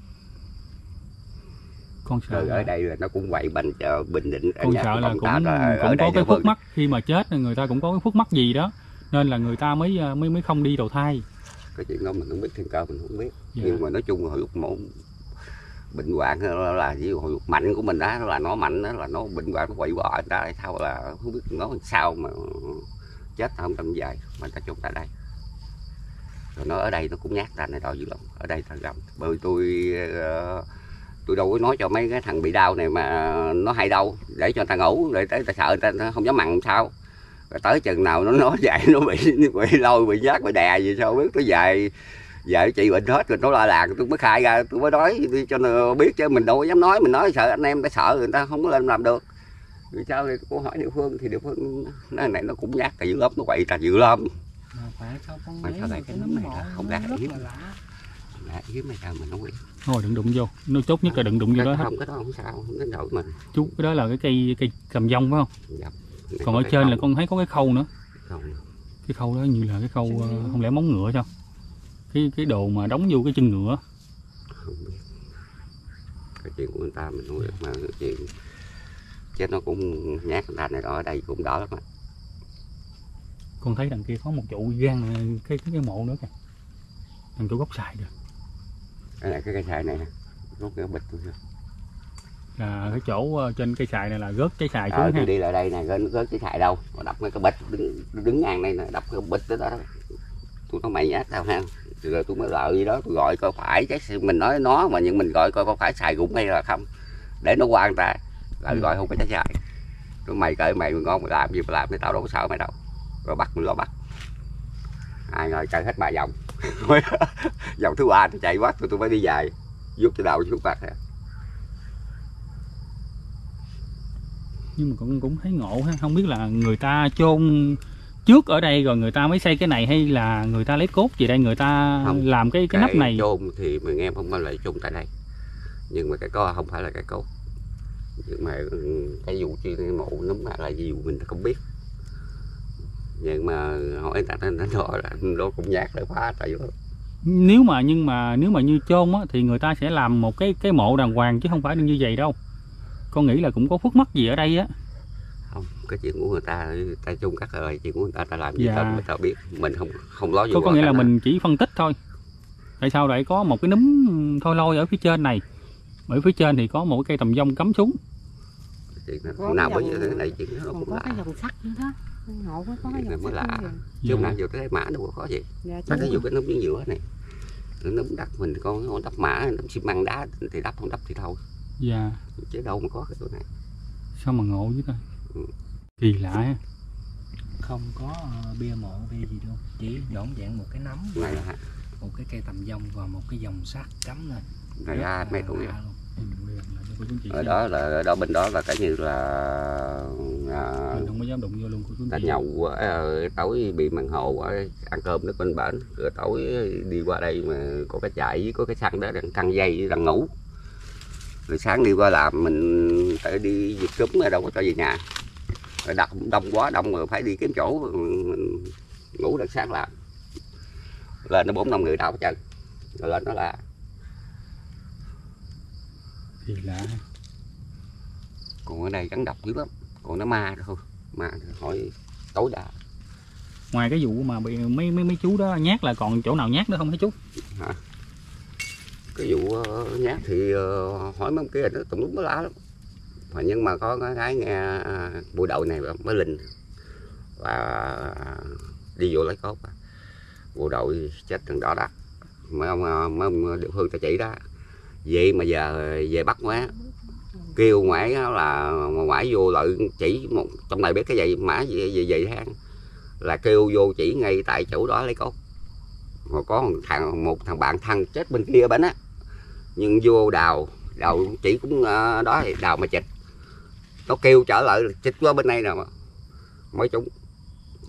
Con sợ ừ, là... ở đây là nó cũng quậy bành chờ Bình Định. Con sợ là cũng, là cũng có cái phút mắc khi mà chết, người ta cũng có cái phút mắc gì đó nên là người ta mới mới mới không đi đầu thai. Cái chuyện đó mình không biết, thiên cơ mình không biết. Dạ. Nhưng mà nói chung là hồi lúc mổ bệnh hoạn là, là ví dụ hồi lúc mạnh của mình đó là nó mạnh đó, là nó bệnh hoạn nó quậy bỏ người ta lại sao là không biết nó sao mà chết không tâm dài mà ta chôn tại đây. Rồi nó ở đây nó cũng nhát ta này đòi dữ lắm, ở đây ta gầm bởi tôi uh, tôi đâu có nói cho mấy cái thằng bị đau này mà nó hay đâu để cho người ta ngủ, để tới ta sợ người ta không dám mặn sao. Rồi tới chừng nào nó nói vậy nó bị bị lôi bị nhát bị đè gì sao biết, nó dài giờ chị bệnh hết rồi nó la làng tôi mới khai ra, tôi mới nói cho nó biết chứ mình đâu có dám nói, mình nói sợ anh em ta sợ người ta không có lên làm được. Vì sao thì cô hỏi địa phương thì địa phương nó này nó cũng nhát cả dữ lắm, nó quậy cả dữ lắm. Mà sao lại cái nấm này là không ra hiếm là hiếm hay sao mình không biết. Thôi đừng đụng vô, nó tốt nhất là đừng đụng vô đó hết. Không, cái đó không sao, không đến nỗi mình. Chú cái đó là cái cây cây cầm dông phải không? Dạ. Còn ở trên khâu. Là con thấy có cái khâu nữa. Khâu. Cái khâu đó như là cái khâu uh, không lẽ móng ngựa sao? Cái cái đồ mà đóng vô cái chân ngựa. Không biết. Cái chuyện của người ta mình không biết, mà cái chuyện chết nó cũng nhát người ta này đó, ở đây cũng đỡ lắm á. Con thấy đằng kia có một trụ gan cái cái cái mộ nữa kìa. Thằng chỗ gốc xài rồi. Đây là cái cây xài này nè, rút cái bịch thôi. Là cái chỗ trên cây xài này là rớt cái xài xuống ờ, ha. Tôi đi lại đây nè, rớt, rớt cái xài đâu, mà đập cái bịch đứng, đứng ngang đây nè, đập cái bịch đó đó. Tôi nói mày nhát tao ha. Rồi tôi mới lợ gì đó, tôi gọi coi phải chắc mình nói nó mà nhưng mình gọi coi có phải xài cũng hay là không. Để nó qua người ta. Lại ừ. Gọi không phải trái xài. Rồi mày cởi mày ngon mày làm gì mà làm thì tao đâu có sợ mày đâu. Rồi bắt mình lo bắt. Hai người chơi hết ba vòng. Vòng thứ ba thì chạy bắt tôi tôi mới đi dài, rút cái đầu xuống mặt. Nhưng mà cũng cũng thấy ngộ ha, không biết là người ta chôn trước ở đây rồi người ta mới xây cái này hay là người ta lấy cốt gì đây người ta không, làm cái cái nắp này. Chôn thì mình nghe không phải là chôn tại đây, nhưng mà cái có không phải là cái cốt, nhưng mà cái vụ chi cái mộ nó là gì mình không biết. Nhưng mà hỏi người ta nó nói là nó cũng nhát để phá tại vô. Nếu mà nhưng mà nếu mà như chôn á thì người ta sẽ làm một cái cái mộ đàng hoàng chứ không phải như vậy đâu. Con nghĩ là cũng có phước mắc gì ở đây á. Không, cái chuyện của người ta ta chung cắt rồi, chuyện của người ta ta làm gì dạ. ta người ta biết, mình không không nói gì. Có, có nghĩa là đó. Mình chỉ phân tích thôi. Tại sao lại có một cái núm thôi lôi ở phía trên này, ở phía trên thì có một cái cây tầm dông cắm xuống. Chuyện nào bởi vì cái này chuyện nó cũng có lạ. cái dòng sắt nữa đó. Ngộ quá, có cái dòng mới sắt lạ. Chứ nào vô cái mã đâu có khó gì. Dạ, ta thấy vô cái núm giữa này, núm đất mình con đắp mã, đắp xi măng đá thì đắp, không đắp thì thôi. Dạ. Chứ đâu mà có cái chỗ này. Sao mà ngộ với ta. Ừ. Kỳ lạ ha. Không có uh, bia mộ bia gì đâu, chỉ dọn dạng một cái nấm này là một cái cây tầm dông và một cái dòng sắt cắm lên. Này ra mấy tuổi rồi. Ở Ừ. đó là ở đó bên đó là cái như là à, mình không có dám đụng vô luôn của chú ta nhậu ở tối bị màn hồ ở ăn cơm nước bên bển, rồi tối đi qua đây mà có cái chạy với có cái xăng đó đang căng dây đang ngủ, rồi sáng đi qua làm mình phải đi giật cúm rồi đâu có cho về nhà, rồi đặt đông quá đông rồi phải đi kiếm chỗ mình ngủ đằng sáng làm lên nó bốn năm người đau hết trơn, rồi lên nó là thì lạ. Còn ở đây rắn độc dữ lắm, còn nó ma thôi, ma hỏi tối đa. Ngoài cái vụ mà bị mấy mấy mấy chú đó nhát là còn chỗ nào nhát nữa không hả chú? Hả? Cái vụ uh, nhát thì uh, hỏi mấy kia nó tùm lum nó lá lắm, mà nhưng mà có cái, cái nghe uh, buổi đầu này mới linh và đi vô lấy cốt, bộ đội chết thằng đó đó, mấy ông địa phương ta chỉ đó. Vậy mà giờ về bắt quá kêu ngoại là ngoại vô lại chỉ một trong này biết cái gì mã gì gì gì ha, là kêu vô chỉ ngay tại chỗ đó lấy cốt. Mà có một thằng một thằng bạn thân chết bên kia bên á, nhưng vô đào đào chỉ cũng uh, đó thì đào mà chịch, nó kêu trở lại chịch qua bên đây nè mà mấy chúng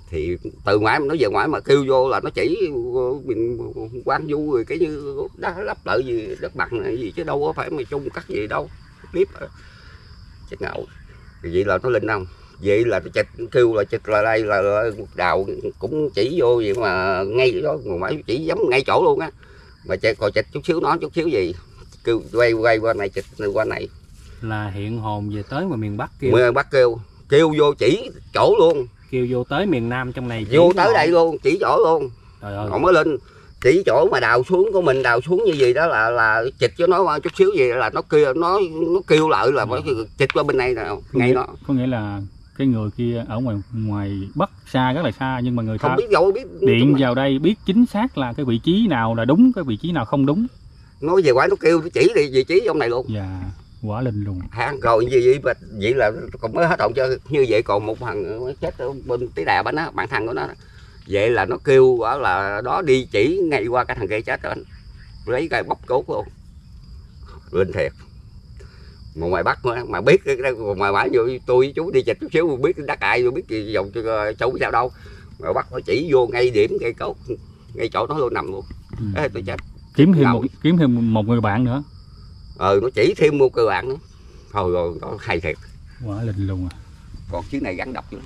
Thì từ ngoài nó về ngoài mà kêu vô là nó chỉ mình quan du rồi cái như đá lấp lợi gì đất bằng này gì chứ đâu có phải mày chung cắt gì đâu clip chết ngậu. Vậy là nó linh không, vậy là chịch kêu là chịch là đây là, là đào cũng chỉ vô vậy mà ngay đó ngoài chỉ giống ngay chỗ luôn á, mà chạy coi chịch chút xíu nó chút xíu gì kêu quay quay qua này chịch qua này là hiện hồn về tới mà miền Bắc kêu. Miền Bắc kêu kêu vô chỉ chỗ luôn, kêu vô tới miền Nam trong này vô tới đây luôn chỉ chỗ luôn. Trời ơi. Còn mới lên chỉ chỗ mà đào xuống của mình đào xuống như gì đó là là chịch cho nó chút xíu gì là nó kêu nó nó kêu lại là phải chịch qua bên này nào ngay nó. Có nghĩa là cái người kia ở ngoài ngoài Bắc xa rất là xa, nhưng mà người không ta biết đâu biết điện vào đây biết chính xác là cái vị trí nào là đúng, cái vị trí nào không đúng. Nói về quả nó kêu nó chỉ đi vị trí trong này luôn. Dạ, quả linh luôn. Hang rồi gì vậy mà vậy là còn mới hết hồn cho như vậy, còn một thằng chết ở bên tí đà bánh á, bạn thằng của nó vậy là nó kêu đó là đó đi chỉ ngay qua cái thằng kia chết rồi, lấy cái bóc cốt luôn linh thiệt. Mà ngoài Bắc mà, mà biết cái ngoài bãi vô tôi với chú đi chịch chút xíu biết đất ai tôi biết gì dòng châu sao đâu, mà Bắc nó chỉ vô ngay điểm cây cốt ngay chỗ nó luôn nằm luôn. Ừ. Ê, tôi chết. Kiếm thêm một kiếm thêm một người bạn nữa. Ờ nó chỉ thêm một người bạn nữa. Thôi rồi nó hay thiệt. Quả linh luôn à. Còn chiếc này gắn độc nữa.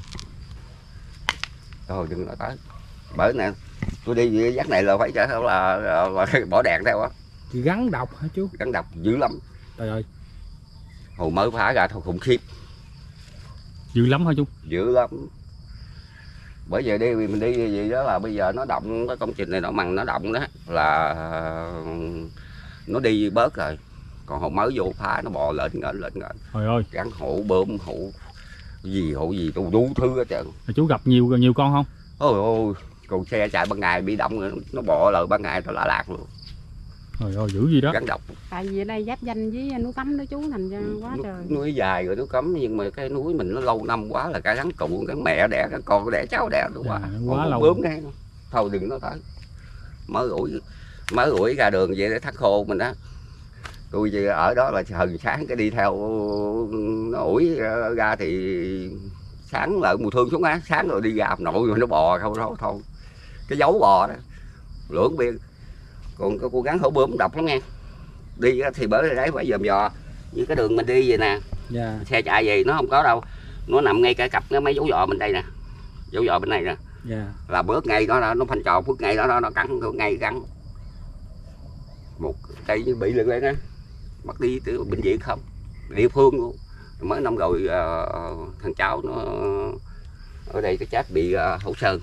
Thôi đừng nói tới. Bởi nè, tôi đi dắt này là phải là, là, là, là bỏ đèn theo á. Gắn độc hả chú? Gắn độc dữ lắm. Trời ơi. Hồi mới phá ra thôi khủng khiếp. Dữ lắm hả chú? Dữ lắm. Bởi giờ đi mình đi gì đó là bây giờ nó động cái công trình này nó mằng nó động đó là nó đi bớt rồi. Còn hồi mới vô phá nó bò lên ngện lên ngện. Trời ơi. Gắn hộ bơm hộ gì hộ gì đủ, đủ thứ hết trơn. Chú gặp nhiều nhiều con không? Ôi ôi, còn xe chạy ban ngày bị động nó bò lại ban ngày nó lạ lạc luôn. Trời ơi dữ gì đó. Gắn độc. Tại vì ở đây giáp danh với núi Cấm đó chú, thành ra quá núi, trời. Núi dài rồi núi Cấm, nhưng mà cái núi mình nó lâu năm quá là cả gắn cụ, cái mẹ đẻ cái con đẻ cháu đẻ nó quá. Dạ, quá lâu. Bướm đấy. Thôi đừng nói tới. Mới ủi mới ủi ra đường vậy để thắt khô mình á. Tôi ở đó là hừng sáng cái đi theo nó ủi ra thì sáng lại mùa thương xuống á, sáng rồi đi ra nội rồi nó bò không thôi thôi. Cái dấu bò đó. Lưỡng biên. Còn cái cô gắn hổ bướm độc lắm nghe. Đi thì bởi đấy phải dòm dò. Như cái đường mình đi vậy nè. Yeah. Xe chạy gì nó không có đâu. Nó nằm ngay cái cặp cái mấy dấu dò bên đây nè. Dấu dò bên này nè. Yeah. Là bước ngay đó nó phanh tròn, bước ngay đó nó, nó cắn ngay cắn. Một cây bị lực lên á. Bắt đi từ bệnh viện không. Địa phương luôn. Mới năm rồi uh, thằng cháu nó ở đây cái chết bị uh, hậu sơn.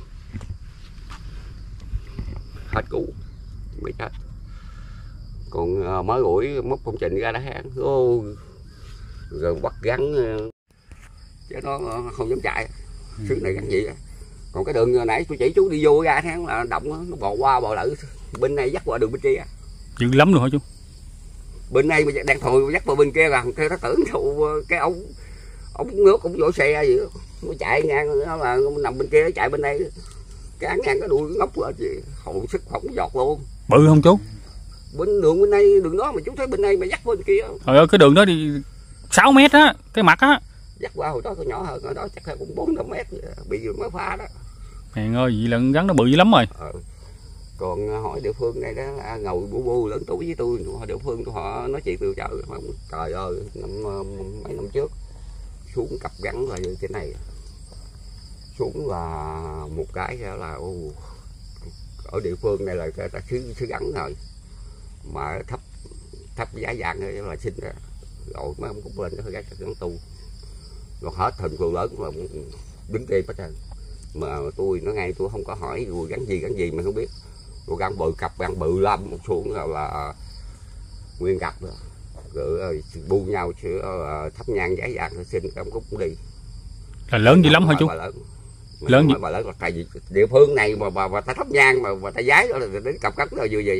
Hết cụ bị chết. Còn uh, mới ủi móc công trình ra đã hang ô rồi bắt gắn uh, chứ nó không dám chạy. Thứ này gắn gì á. Còn cái đường nãy tôi chỉ chú đi vô ra hang là động nó bò qua bò lại bên này dắt qua đường bên kia. Dữ lắm luôn hả chú? Bên này mà đang thổi dắt vào bên kia là cái nó tưởng cái ống ống nước cũng vỗ xe gì đó. Nó chạy ngang nó là nằm bên kia nó chạy bên đây cái án ngang cái đuôi ngốc lên gì hồn sức phỏng giọt luôn. Bự không chú? Bên đường bên đây đường đó mà chú thấy bên đây mà dắt bên kia. Trời ơi cái đường đó đi sáu mét á, cái mặt á. Dắt qua hồi đó có nhỏ hơn, hồi đó chắc là cũng bốn năm mét bị mới phá đó. Hèn ơi vậy là gắn nó bự dữ lắm rồi. Ờ. Còn hỏi địa phương này đó ngồi bu bu lớn tuổi với tôi, hỏi địa phương họ nói chuyện từ chợ trời ơi năm mấy năm trước xuống cặp gắn là trên này xuống là một cái là ô, ở địa phương này là ta xứ xứ gắn rồi mà thấp thấp giá vàng là xin ra rồi mấy ông cũng lên nó gắn gắn tu rồi hết thành phường lớn là đứng kia hết trơn mà tôi nó ngay tôi không có hỏi rồi gắn gì gắn gì mà không biết rồi gắn bự cặp gắn bự lắm một xuống là, là nguyên cặp rồi, rồi bu nhau thắp nhang giá vàng xin ông cũng đi là lớn dữ lắm hả chú? Lớn lớn bà lớn là tại vì địa phương này mà bà, bà ta thắp nhang mà bà ta giái đó là đến cặp cắt rồi vừa gì.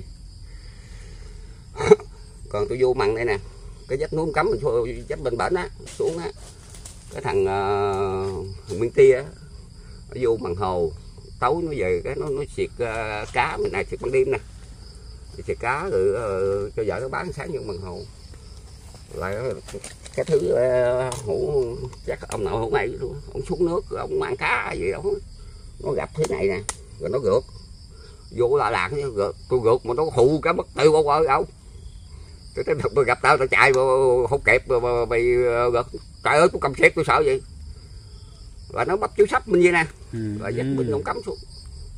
Còn tôi vô mặn đây nè cái vách núi Cấm mình vách bên bển á xuống á cái thằng uh, Minh Tia á nó vô mặn hồ tối nó về cái nó nó xiệt uh, cá mình này xiệt ban đêm nè xiệt cá rồi uh, cho vợ nó bán sáng vô mặn hồ lại cái thứ uh, hủ chắc ông nào hủ này luôn ông xuống nước ông ăn cá gì đâu nó gặp thế này nè rồi nó gượt vô là lạc tôi gượt mà nó hù cả mất tiêu qua đâu. Tôi, tôi, tôi gặp tao tao chạy mà không kịp mà mày gượt. Trời ơi tôi cầm xét tôi sợ vậy. Và nó bắp chiếu sắp mình vậy nè. Ừ. Và dắt mình không cắm xuống.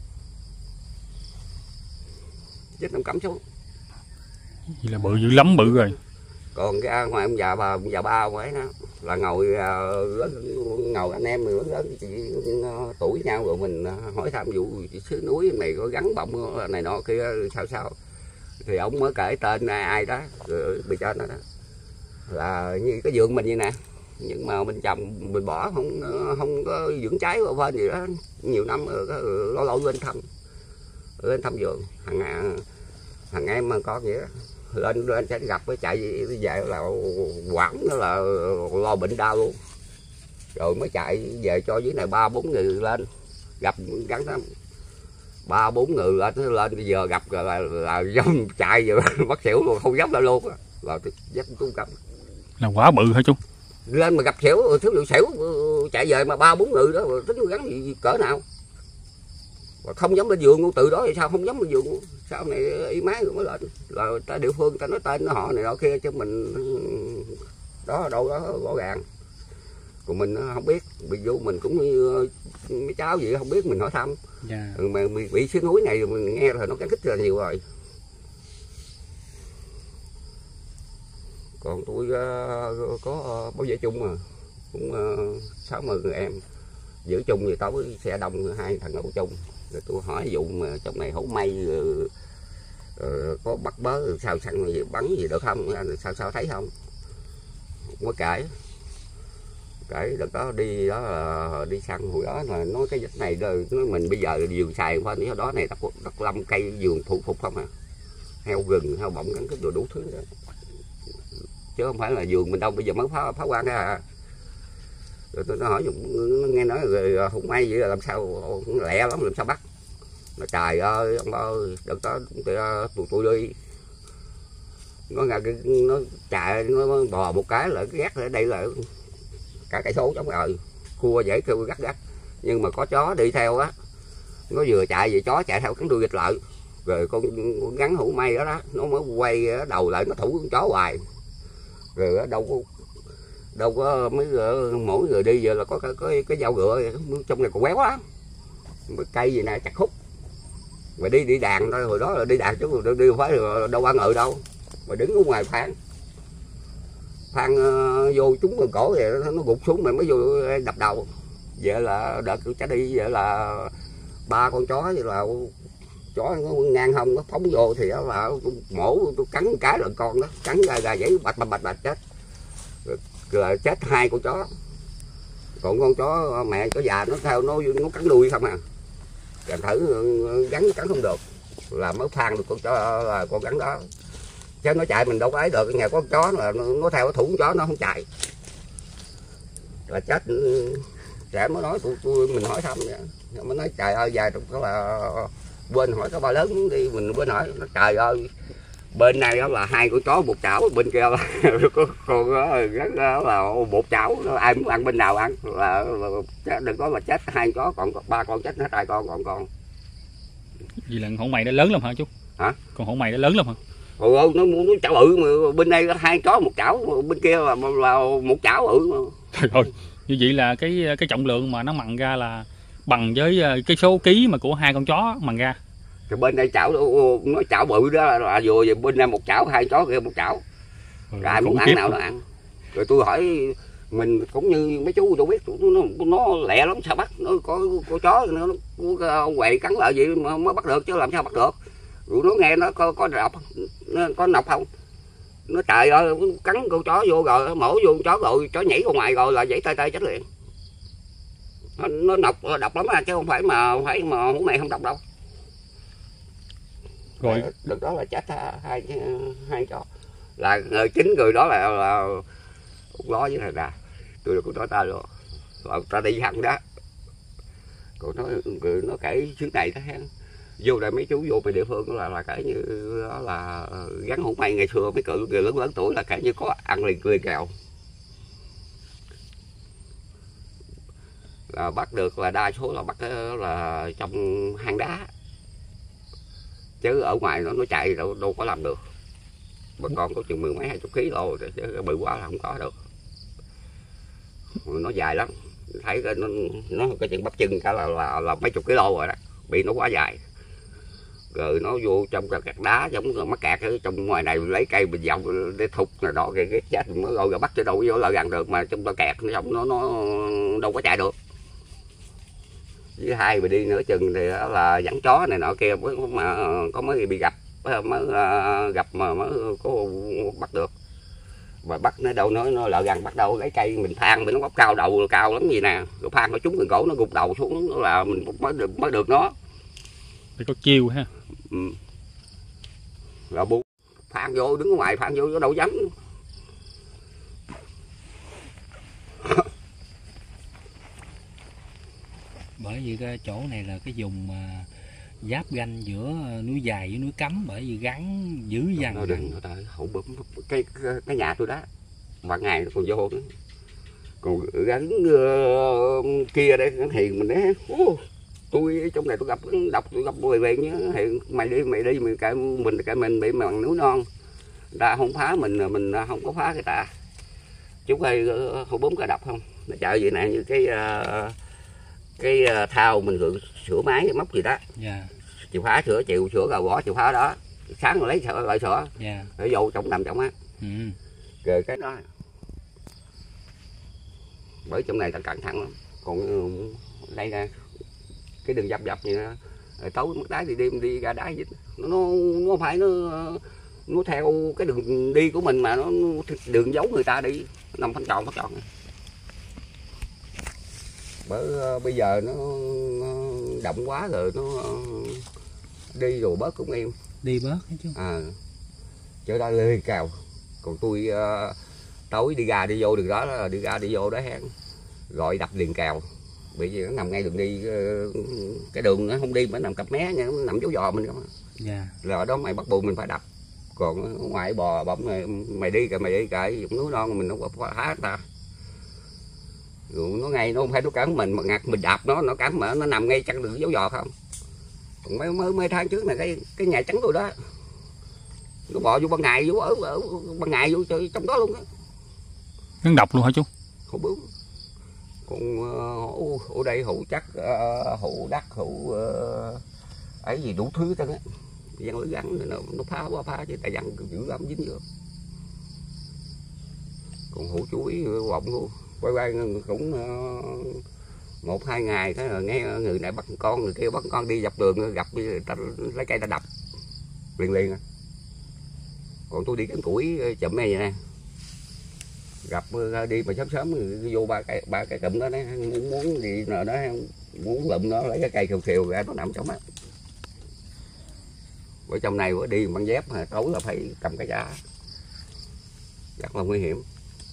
Dắt không cắm xuống. Vậy là bự dữ lắm, bự rồi. Còn cái ngoài ông già bà ông già ba ngoài đó là ngồi lớn ngồi anh em lớn lớn chị tuổi nhau rồi mình hỏi thăm vụ xứ núi này có gắn bông này nọ kia sao sao thì ông mới kể tên ai đó rồi bị cho nó đó là như cái vườn mình vậy nè, nhưng mà mình trồng mình bỏ không không có dưỡng trái qua bên gì đó nhiều năm rồi lâu lâu lên thăm lên thăm vườn hàng hàng em mà có vậy đó. Lên lên sẽ gặp với chạy về là quẳng nó là lo bệnh đau luôn, rồi mới chạy về cho dưới này ba bốn người lên gặp gắn lắm, ba bốn người lên lên bây giờ gặp là là dông chạy rồi bắt xỉu luôn, không dám lên luôn là dắt trung cầm là quá bự hả chú? Lên mà gặp xỉu thiếu vụ xỉu chạy về mà ba bốn người đó tính gắn gì cỡ nào và không dám lên vườn luôn, từ đó thì sao không dám lên vườn luôn. Sau này y máy rồi mới lên là ta địa phương ta nói tên nó họ này nọ kia cho mình đó đâu đó rõ ràng, còn mình không biết bị vô mình cũng như mấy cháu gì không biết mình hỏi thăm. Yeah. Mà bị xứ núi này mình nghe rồi nó cắn kích là nhiều rồi. Còn tôi uh, có bảo vệ chung mà cũng sáu mươi người em giữ chung thì tao với xe đông hai thằng ngủ chung. Rồi tôi hỏi vụ mà trong này hổ may rồi, rồi có bắt bớ rồi sao săn gì bắn gì được không, sao sao thấy không, không có kể kể đợt đó đi đó là đi săn hồi đó là nói cái dịch này rồi nói mình bây giờ vườn xài qua cái đó này đất, đất lâm cây vườn thủ phục không à, heo rừng heo bọng gắn cái đồ đủ thứ đó chứ không phải là vườn mình đâu bây giờ mới phá phá quan ra. Rồi tôi nó hỏi nó nghe nói rồi không may vậy là làm sao lẹ lắm làm sao bắt, nó trời ơi ông ơi đợt đó tụi tôi đi nó nghe nó chạy nó bò một cái là cái gắt ở đây là cả cây số giống rồi cua dễ kêu gắt gắt, nhưng mà có chó đi theo á, nó vừa chạy về chó chạy theo cắn đuôi vịt lợi, rồi con, con gắn hữu may đó đó nó mới quay đầu lại nó thủ con chó hoài, rồi đâu có đâu có mấy người, mỗi người đi giờ là có cái cái, cái dao ngựa trong này còn quéo lắm, cây gì nè chặt khúc mà đi đi đàn thôi, hồi đó là đi đàn chứ đi không phải đâu ăn ngự đâu, mà đứng ở ngoài phan phan uh, vô trúng vào cổ thì nó gục xuống mà mới vô đập đầu. Vậy là đợt tôi trả đi vậy là ba con chó vậy là chó nó ngang hông nó phóng vô thì đó là mổ tôi cắn cái là con đó cắn ra ra giấy bạch bạch bạch bạch chết rồi, rồi chết hai con chó, còn con chó mẹ có già nó theo nó nó cắn đuôi không à, rồi thử gắn cắn không được là mới phan được con chó là con gắn đó, chứ nó chạy mình đâu có ấy được, nhà có con chó là nó, nó theo nó thủ con chó nó không chạy là chết. Trẻ mới nói tụi tôi mình hỏi thăm vậy. Mới nói trời ơi dài đó là bên hỏi có ba lớn đi mình bên hỏi nó trời ơi bên này đó là hai con chó một chảo, bên kia là có con gắn đó là một chảo, ai muốn ăn bên nào ăn là, là đừng có mà chết hai chó còn ba con chết hết hai con còn con. Vì là hổ mày nó lớn lắm hả chú? Hả? Con hổ mày nó lớn lắm hả? Ồ, nó muốn nó chảo bự mà bên đây có hai chó một chảo, bên kia là, là một chảo bự mà. Trời ơi, như vậy là cái cái trọng lượng mà nó mặn ra là bằng với cái số ký mà của hai con chó mặn ra. Rồi bên đây chảo nó chảo bự đó là vừa về bên đây một chảo hai chó kia một chảo. Ừ, ai muốn ăn nào nó ăn. Rồi tôi hỏi mình cũng như mấy chú tôi biết nó nó lẹ lắm sao bắt, nó có con chó nó, nó quậy cắn lại gì mà mới bắt được chứ làm sao bắt được. Rồi nó nghe nó có có nọc nó có nọc không, nó trời ơi cắn con chó vô rồi mổ vô con chó rồi chó nhảy ra ngoài rồi là dãy tay tay chết liền. Nó, nó độc độc lắm à, chứ không phải mà phải mà hổ mày không độc đâu. Rồi đợt đó là chết hai hai chó là chính người đó là là út ló với thằng đà, tôi là cũng nói ta rồi ta đi hẳn đó. Còn nó người nó kể xứ này đó vô đây mấy chú vô về địa phương là là kể như đó là gắn hổ mày ngày xưa mấy cự người lớn lớn tuổi là kể như có ăn liền cười kèo. là bắt được là đa số là bắt là trong hang đá, chứ ở ngoài nó nó chạy đâu đâu có làm được. Bà con có chừng mười mấy hai chục ký lô chứ bự quá là không có được, nó dài lắm, thấy cái nó nó cái chân bắp chân cả là, là là mấy chục ký lô rồi đó, bị nó quá dài. Rồi nó vô trong cái cát đá giống mắc kẹt ở trong ngoài này, lấy cây mình vòng để thục rồi đó, cái cái chết mới rồi, rồi bắt cho đâu vô lại gần được, mà trong cái kẹt nó xong nó nó đâu có chạy được. Với hai mình đi nửa chừng thì là dẫn chó này nọ kia, mà có mới bị gặp mới gặp mà mới có bắt được. Mà bắt nó đâu nó nó lợ gần bắt đâu, lấy cây mình phan mình nó bóc cao đầu cao lắm gì nè, rồi phan nó trúng cái cổ nó gục đầu xuống, nó là mình mới được mới được nó. Thì có chiêu ha. Ừ. Rồi bu phan vô đứng ngoài phan vô nó đâu dám. Bởi vì cái chỗ này là cái vùng mà giáp ranh giữa núi Dài với núi Cấm, bởi vì gắn dữ dằn. Nó đừng nó tới hậu bấm cái, cái cái nhà tôi đó ban ngày nó còn vô nữa, còn gắn uh, kia đây Hiền mình đấy. Uh, tôi ở trong này tôi gặp đọc tôi gặp về về nhớ Hiền mày đi mày đi mày cái mình cái mình bị bằng núi non, ta không phá mình mình không có phá người ta. Chú ơi hậu bấm có đọc không? Nó chạy vậy nè, như cái uh, cái uh, thao mình gửi sửa máy móc gì đó. Yeah. Chịu phá sửa chịu sửa gào gõ chịu phá đó, sáng rồi lấy sửa lại sửa. Yeah. Để vô trong nằm trong á. Ừ. Rồi cái đó bởi trong này ta cẩn thận lắm. Còn đây nè cái đường dập dập như đó, tối mất đáy thì đêm đi ra đáy nó nó nó phải nó nó theo cái đường đi của mình mà nó đường giấu người ta đi, nằm phanh tròn phanh tròn. Bởi uh, bây giờ nó, nó động quá rồi nó uh, đi rồi bớt cũng im, đi bớt chứ. À, chỗ đó lê cao. Còn tôi uh, tối đi ra đi vô đường đó là đi ra đi vô đó hén, gọi đập liền cào. Bởi vì nó nằm ngay đường đi, uh, cái đường nó không đi mà nằm cặp mé nha, nó nằm dấu giò mình không. Yeah. Rồi đó mày bắt buộc mình phải đập. Còn ngoài bò bỗng mày, mày đi kìa mày đi kệ dụng núi non mình không có phá người ta. Rồi nó ngay nó không phải nó cắn mình mà ngặt mình đạp nó nó cắn mà nó nằm ngay chân đường dấu giò không. Còn mấy mấy mấy tháng trước này cái cái nhà trắng tôi đó, nó bò vô ban ngày vô ở, ở ban ngày vô chơi trong đó luôn á. Nó độc luôn hả chú? Hổ bướm. Còn hổ ở đây hổ chắc uh, hổ đất hổ uh, ấy gì đủ thứ hết á. Dân lưới gắn nó, nó phá quá phá chứ tại dân dữ lắm dính vô. Còn hổ chuối vọng luôn quay quay cũng uh, một hai ngày cái là nghe người này bắt con người kia bắt con đi dọc đường gặp người ta lấy cây ta đập liền liền. Còn tôi đi cánh củi chậm này vậy nè, gặp đi mà sớm sớm vô ba cây ba cây cụm đó, đó muốn muốn gì nào đó muốn lụm nó lấy cái cây khều khều ra nó nằm trong á. Ở trong này bữa đi bằng dép mà tối là phải cầm cái giá, rất là nguy hiểm.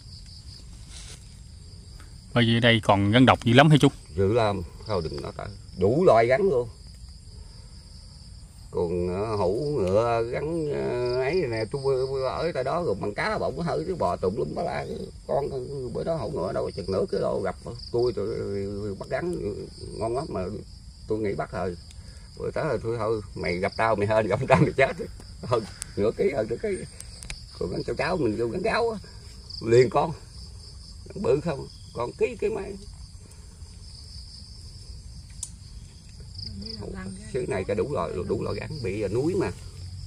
Bởi vì ở đây còn rắn độc dữ lắm hả chú? Dữ lắm, thôi đừng nói tới. Đủ loại rắn luôn. Còn uh, hủ ngựa rắn uh, ấy nè, tôi ở tại đó rồi bằng cá bỗng hơi cái bò tụm lum bá la. Con bữa đó hủ ngựa đâu chừng nửa cái đồ gặp tôi tôi bắt rắn ngon lắm mà tôi nghĩ bắt rồi. Bữa tới rồi tôi thôi mày gặp tao mày hên gặp tao mày chết hơn nửa ký hơn nửa ký. Còn gắn cháu cháu mình vô gắn gáo á liền con bự không còn ký cái máy xứ này cái đủ loại đủ loại gắn bị núi mà.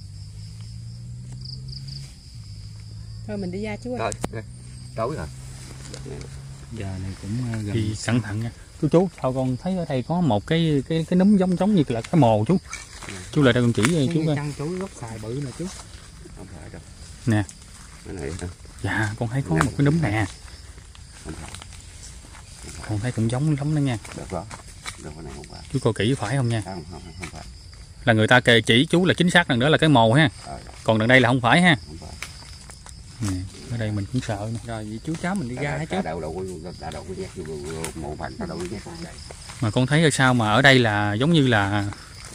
Thôi mình đi ra chú ơi. Rồi tối rồi giờ này cũng gần đi cẩn thận nha chú. Chú sao con thấy ở đây có một cái cái cái núm giống giống như là cái mồ chú. Ừ. Chú lại đây con chỉ chú coi. Căn chú gốc xài bự nè chú. Không phải đâu. Nè. Cái này hả? Dạ con thấy có một cái núm nè. Không phải. Không phải. Con thấy cũng giống lắm đó nha. Được rồi. Được cái này không phải. Chú coi kỹ phải không nha? Không không không phải. Là người ta kề chỉ chú là chính xác rằng đó là cái mồ ha. À, còn đằng đây là không phải ha. Không phải. Nè, ở đây mình cũng sợ nè. Rồi vậy chú cháu mình đi ra hết chứ. Đầu đầu đã đầu nhét vô mồ phanh đầu nhét. Mà con thấy sao mà ở đây là giống như là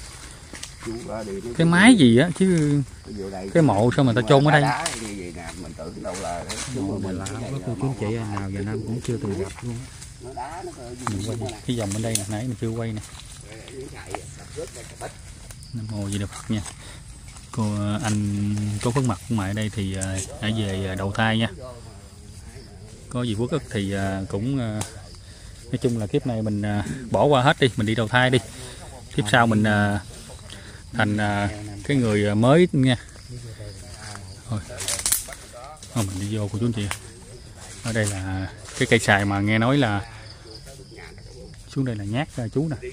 cái mái gì á chứ cái mộ sao mà ta chôn ở đây. Mộ này lạ quá cô chú chị nào giờ Nam cũng chưa từng gặp luôn. nó đá nó cái dòng bên đây nè, nãy mình chưa quay nè. Nam mô Di Đà Phật nha. Cô anh có phấn mặt của mẹ đây thì đã về đầu thai nha. Có gì quốc ức thì cũng nói chung là kiếp này mình bỏ qua hết đi, mình đi đầu thai đi. Kiếp sau mình thành cái người mới nha. Thôi. Thôi mình đi vô cô chú anh chị. Ở đây là cái cây xài mà nghe nói là xuống đây là nhát chú nè.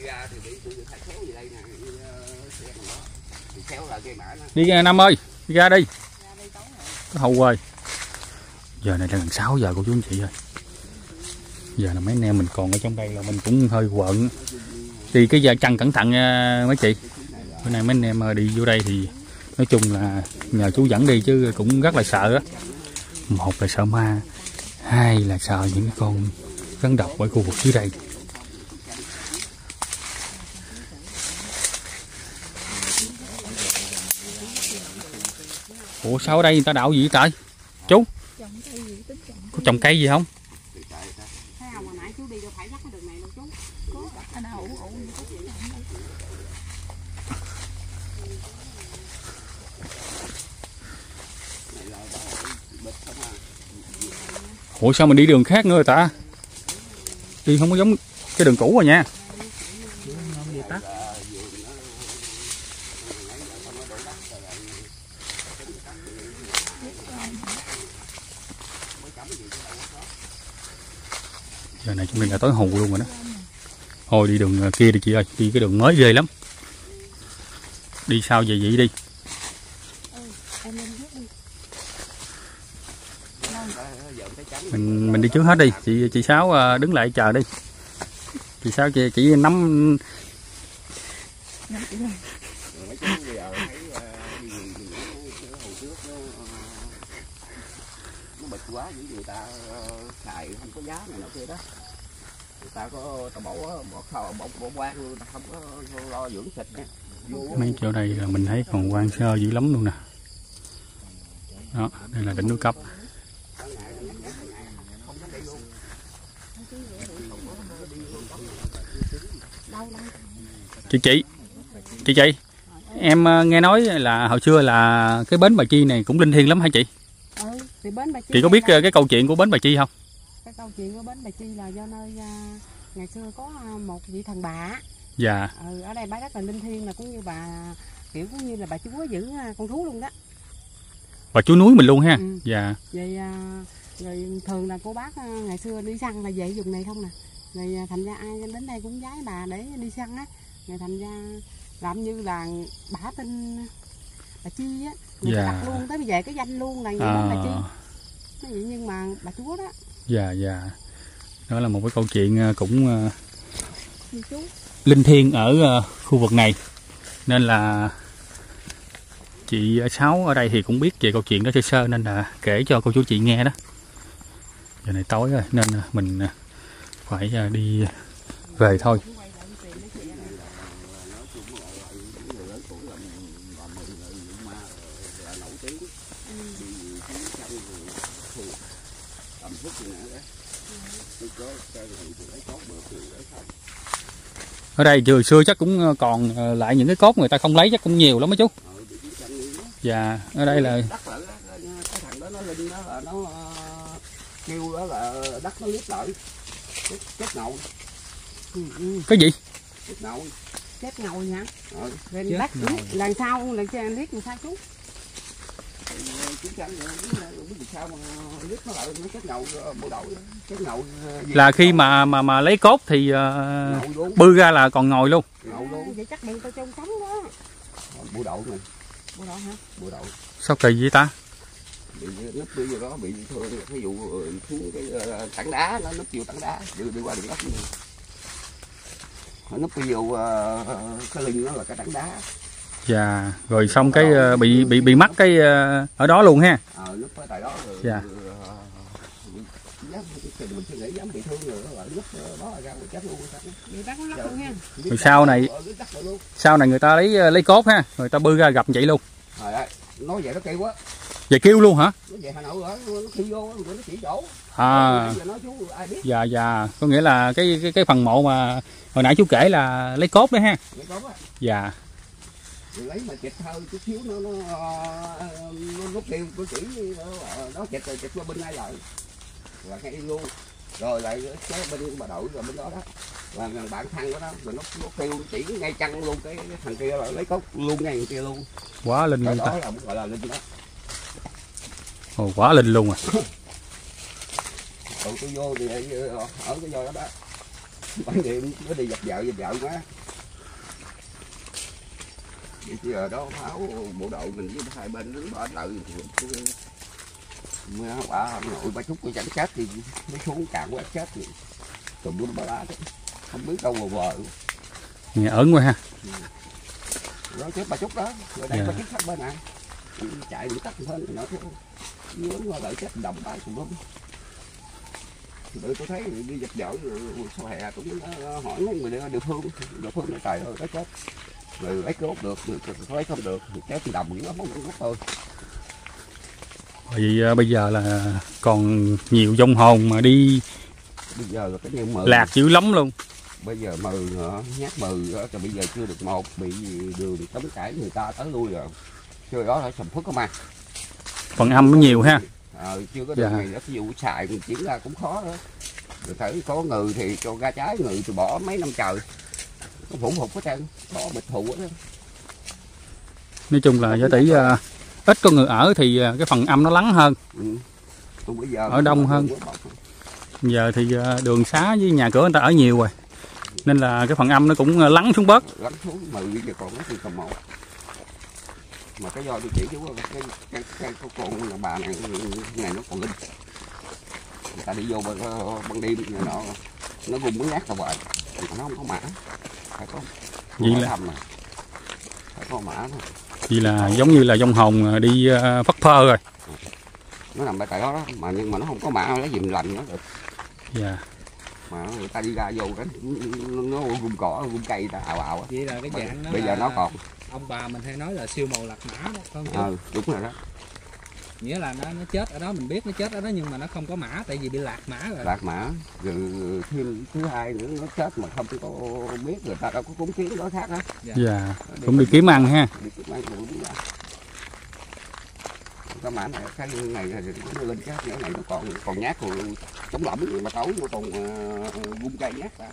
Đi ra Năm ơi, đi ra đi. Có hầu rồi. Giờ này là gần sáu giờ cô chú anh chị ơi. Giờ là mấy anh em mình còn ở trong đây là mình cũng hơi quận. Đi cái giờ chân cẩn thận nha mấy chị. Bữa nay mấy anh em đi vô đây thì nói chung là nhờ chú dẫn đi chứ cũng rất là sợ á. Một là sợ ma, hai là sợ những con rắn độc ở khu vực dưới đây. Ủa sao ở đây người ta đào gì vậy trời? Chú? Có trồng cây gì không? Ủa sao mình đi đường khác nữa rồi ta? Đi không có giống cái đường cũ rồi nha. Giờ này chúng mình là tối hù luôn rồi đó. Thôi đi đường kia đi chị ơi, đi cái đường mới ghê lắm. Đi sao về vậy đi. Mình mình đi trước hết đi, chị chị Sáu đứng lại chờ đi. Chị Sáu chị chỉ nắm quá những người ta xài không có giá này nọ kia đó, người ta có tao bỏ bỏ kho bỏ bỏ quang luôn, ta không có lo dưỡng thịt nha. Mấy chỗ đây là mình thấy còn hoang sơ dữ lắm luôn nè. Đó, đây là đỉnh núi Cấp. Chị chị, chị chị, em nghe nói là hồi xưa là cái bến Bà Chi này cũng linh thiêng lắm hả chị? Ừ, thì bến Bà Chi. Chị có biết cái câu chuyện của bến Bà Chi không? Cái câu chuyện của bến Bà Chi là do nơi uh, ngày xưa có một vị thần bà. Dạ. Ừ, ở đây bãi đất là linh thiêng, là cũng như bà kiểu cũng như là bà chúa giữ con thú luôn đó. Bà chúa núi mình luôn ha. Ừ. Dạ. Vậy uh, rồi thường là cô bác uh, ngày xưa đi săn là về vùng này không nè. Rồi uh, thành ra ai đến đây cũng giái bà để đi săn á. Rồi thành ra làm như là bả tên bà Chi á. Người dạ. ta đặt luôn tới bây giờ cái danh luôn là à. Bà Chi. Nói vậy nhưng mà bà chúa đó. Dạ dạ. Đó là một cái câu chuyện cũng uh, linh thiêng ở uh, khu vực này. Nên là chị Sáu ở đây thì cũng biết về câu chuyện đó sơ sơ nên là kể cho cô chú chị nghe đó. Giờ này tối rồi nên mình phải uh, đi về thôi. Ở đây từ xưa chắc cũng còn lại những cái cốt người ta không lấy chắc cũng nhiều lắm mấy chú. Dạ, ở đây là đất là cái thằng đó nó linh đó là nó kêu đó là đất nó liếp lại chết ngầu. Cái gì? Chết ngầu. Chết ngầu hả? Ừ. Lên đất lần sau lần sau liếc làm sao chú? Là khi mà mà mà lấy cốt thì uh, bư ra là còn ngồi luôn. Vậy chắc bị tao trông sống đó. Bộ đậu này. Bộ đậu hả? Bộ đậu. Sao kỳ vậy ta? Bị núp vô đó bị thương, ví dụ xuống cái tảng đá nó núp vô tảng đá, đi, đi qua đường đất luôn. Nó núp vô uh, cái lưng nó là cái tảng đá. Dạ, rồi xong cái uh, bị bị bị mắc cái uh, ở đó luôn ha. Ờ, núp ở tại đó rồi. Dạ. Rồi sau này sau này người ta lấy lấy cốt ha, người ta bư ra gặp vậy luôn. Trời ơi, nói vậy nó cây quá. Vậy kêu luôn hả? Nó về Hà Nội rồi, nó kêu vô, nó chỉ chỗ. À. Giờ nói chú ai biết. Dạ dạ, có nghĩa là cái cái cái phần mộ mà hồi nãy chú kể là lấy cốt đấy ha. Lấy cốt á. Dạ. Rồi lấy mà chịch thôi chút xíu nó nó nó rút kêu có chỉ nó, nó chịch rồi chịch qua bên ai lại. Là ngay luôn. Rồi lại cái bên bà đội rồi bên đó đó. Là bạn thăng của nó rồi nó, nó kêu chỉ ngay chân luôn cái, cái thằng kia rồi lấy cốt luôn ngay kia luôn. Quá linh luôn đó ta. là gọi là linh đó. Ồ, quá linh luôn à. Tụi tôi vô thì ở cái do đó đó. Bán điện nó đi dập dạo dập dạo quá. Bây giờ đó pháo bộ đội mình với hai bên đứng bỏ đợi bà nội ba chút cái chẳng chết thì nó xuống cạn quá chết thì tụi nó bà lá không biết đâu mà vợ. Nghe ớn quá ha. Đó chết ba chút đó rồi đây ba chút sát bên này chạy bị tắt hơn nó thôi muốn qua đợi chết đồng tay tụi nó. Tụi tôi thấy đi dập dội sau hè cũng hỏi mấy người địa phương địa phương nó trời ơi cái chết rồi lấy cốt được lấy không được thì chết thì đồng nó không mất thôi. Vì uh, bây giờ là còn nhiều vong hồn mà đi bây giờ là cái mừ lạc dữ lắm luôn. Bây giờ mừ nữa nhát mừ đó, rồi bây giờ chưa được một bị đường tấm cãi người ta tới lui rồi chưa đó phải sầm phức có mà Phần âm nó nhiều ha. Ờ, chưa có đường dạ. Này ví dụ xài mình chuyển ra cũng khó đó. Rồi thấy có người thì cho ra trái người thì bỏ mấy năm trời nó phủ phục hết trơn có bịch thù đó. Nói chung là giả tỷ uh, ít có người ở thì uh, cái phần âm nó lắng hơn. Ừ. Bây giờ ở đông hơn. Giờ thì uh, đường xá với nhà cửa người ta ở nhiều rồi nên là cái phần âm nó cũng uh, lắng xuống bớt. Lắng xuống mà bây giờ còn nó thì còn một mà cái do tôi chỉ chú cái cái cái, cái con là bà này này nó còn linh người ta đi vô ban, ban đêm này nọ nó gung muốn nhát tao vậy nó không có mã phải có vậy là thăm này. Phải có mã thôi. Vậy là giống như là vong hồn đi uh, phất phơ rồi. Nó nằm tại đó, đó mà nhưng mà nó không có mã lấy gì mình lành nó được. Dạ. Mà người ta đi ra vô cái nó gung cỏ gung cây ta ào ào. Vậy là cái dạng bây giờ nó còn ông bà mình hay nói là siêu màu lạc mã đó không? Ờ đúng rồi đó. Nghĩa là nó nó chết ở đó mình biết nó chết ở đó nhưng mà nó không có mã tại vì bị lạc mã rồi. Lạc mã rồi thêm thứ hai nữa nó chết mà không có biết người ta đâu có cúng kiến đó khác á. Dạ. Dạ. Cũng đi kiếm ăn ha. Đi kiếm ăn cũng đúng rồi. Cái mã này cái này thì nó lên chết cái này nó còn còn nhát còn chống lỏng mà tối nó còn uh, gung cây nhát ra.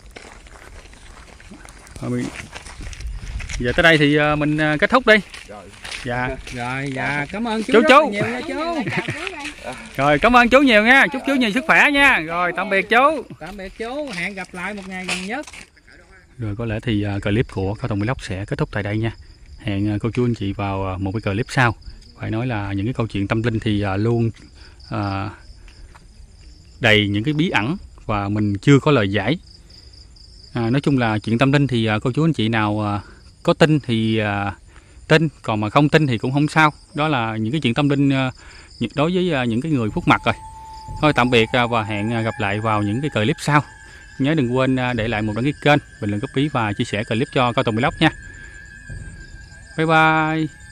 Giờ tới đây thì mình kết thúc đi. Rồi. Dạ. Rồi dạ cảm ơn chú, chú, chú. nhiều nha chú. Rồi cảm ơn chú nhiều nha. Chúc chú nhiều sức khỏe nha. Rồi tạm biệt chú. Tạm biệt chú. Hẹn gặp lại một ngày gần nhất. Rồi có lẽ thì clip của Cao Tùng Vlog sẽ kết thúc tại đây nha. Hẹn cô chú anh chị vào một cái clip sau. Phải nói là những cái câu chuyện tâm linh thì luôn à, đầy những cái bí ẩn và mình chưa có lời giải. À, nói chung là chuyện tâm linh thì cô chú anh chị nào có tin thì à, tin, còn mà không tin thì cũng không sao. Đó là những cái chuyện tâm linh à, đối với à, những cái người khuất mặt rồi. Thôi tạm biệt à, và hẹn gặp lại vào những cái clip sau. Nhớ đừng quên à, để lại một đăng ký kênh, bình luận góp ý và chia sẻ clip cho Cao Tùng Vlog nha. Bye bye.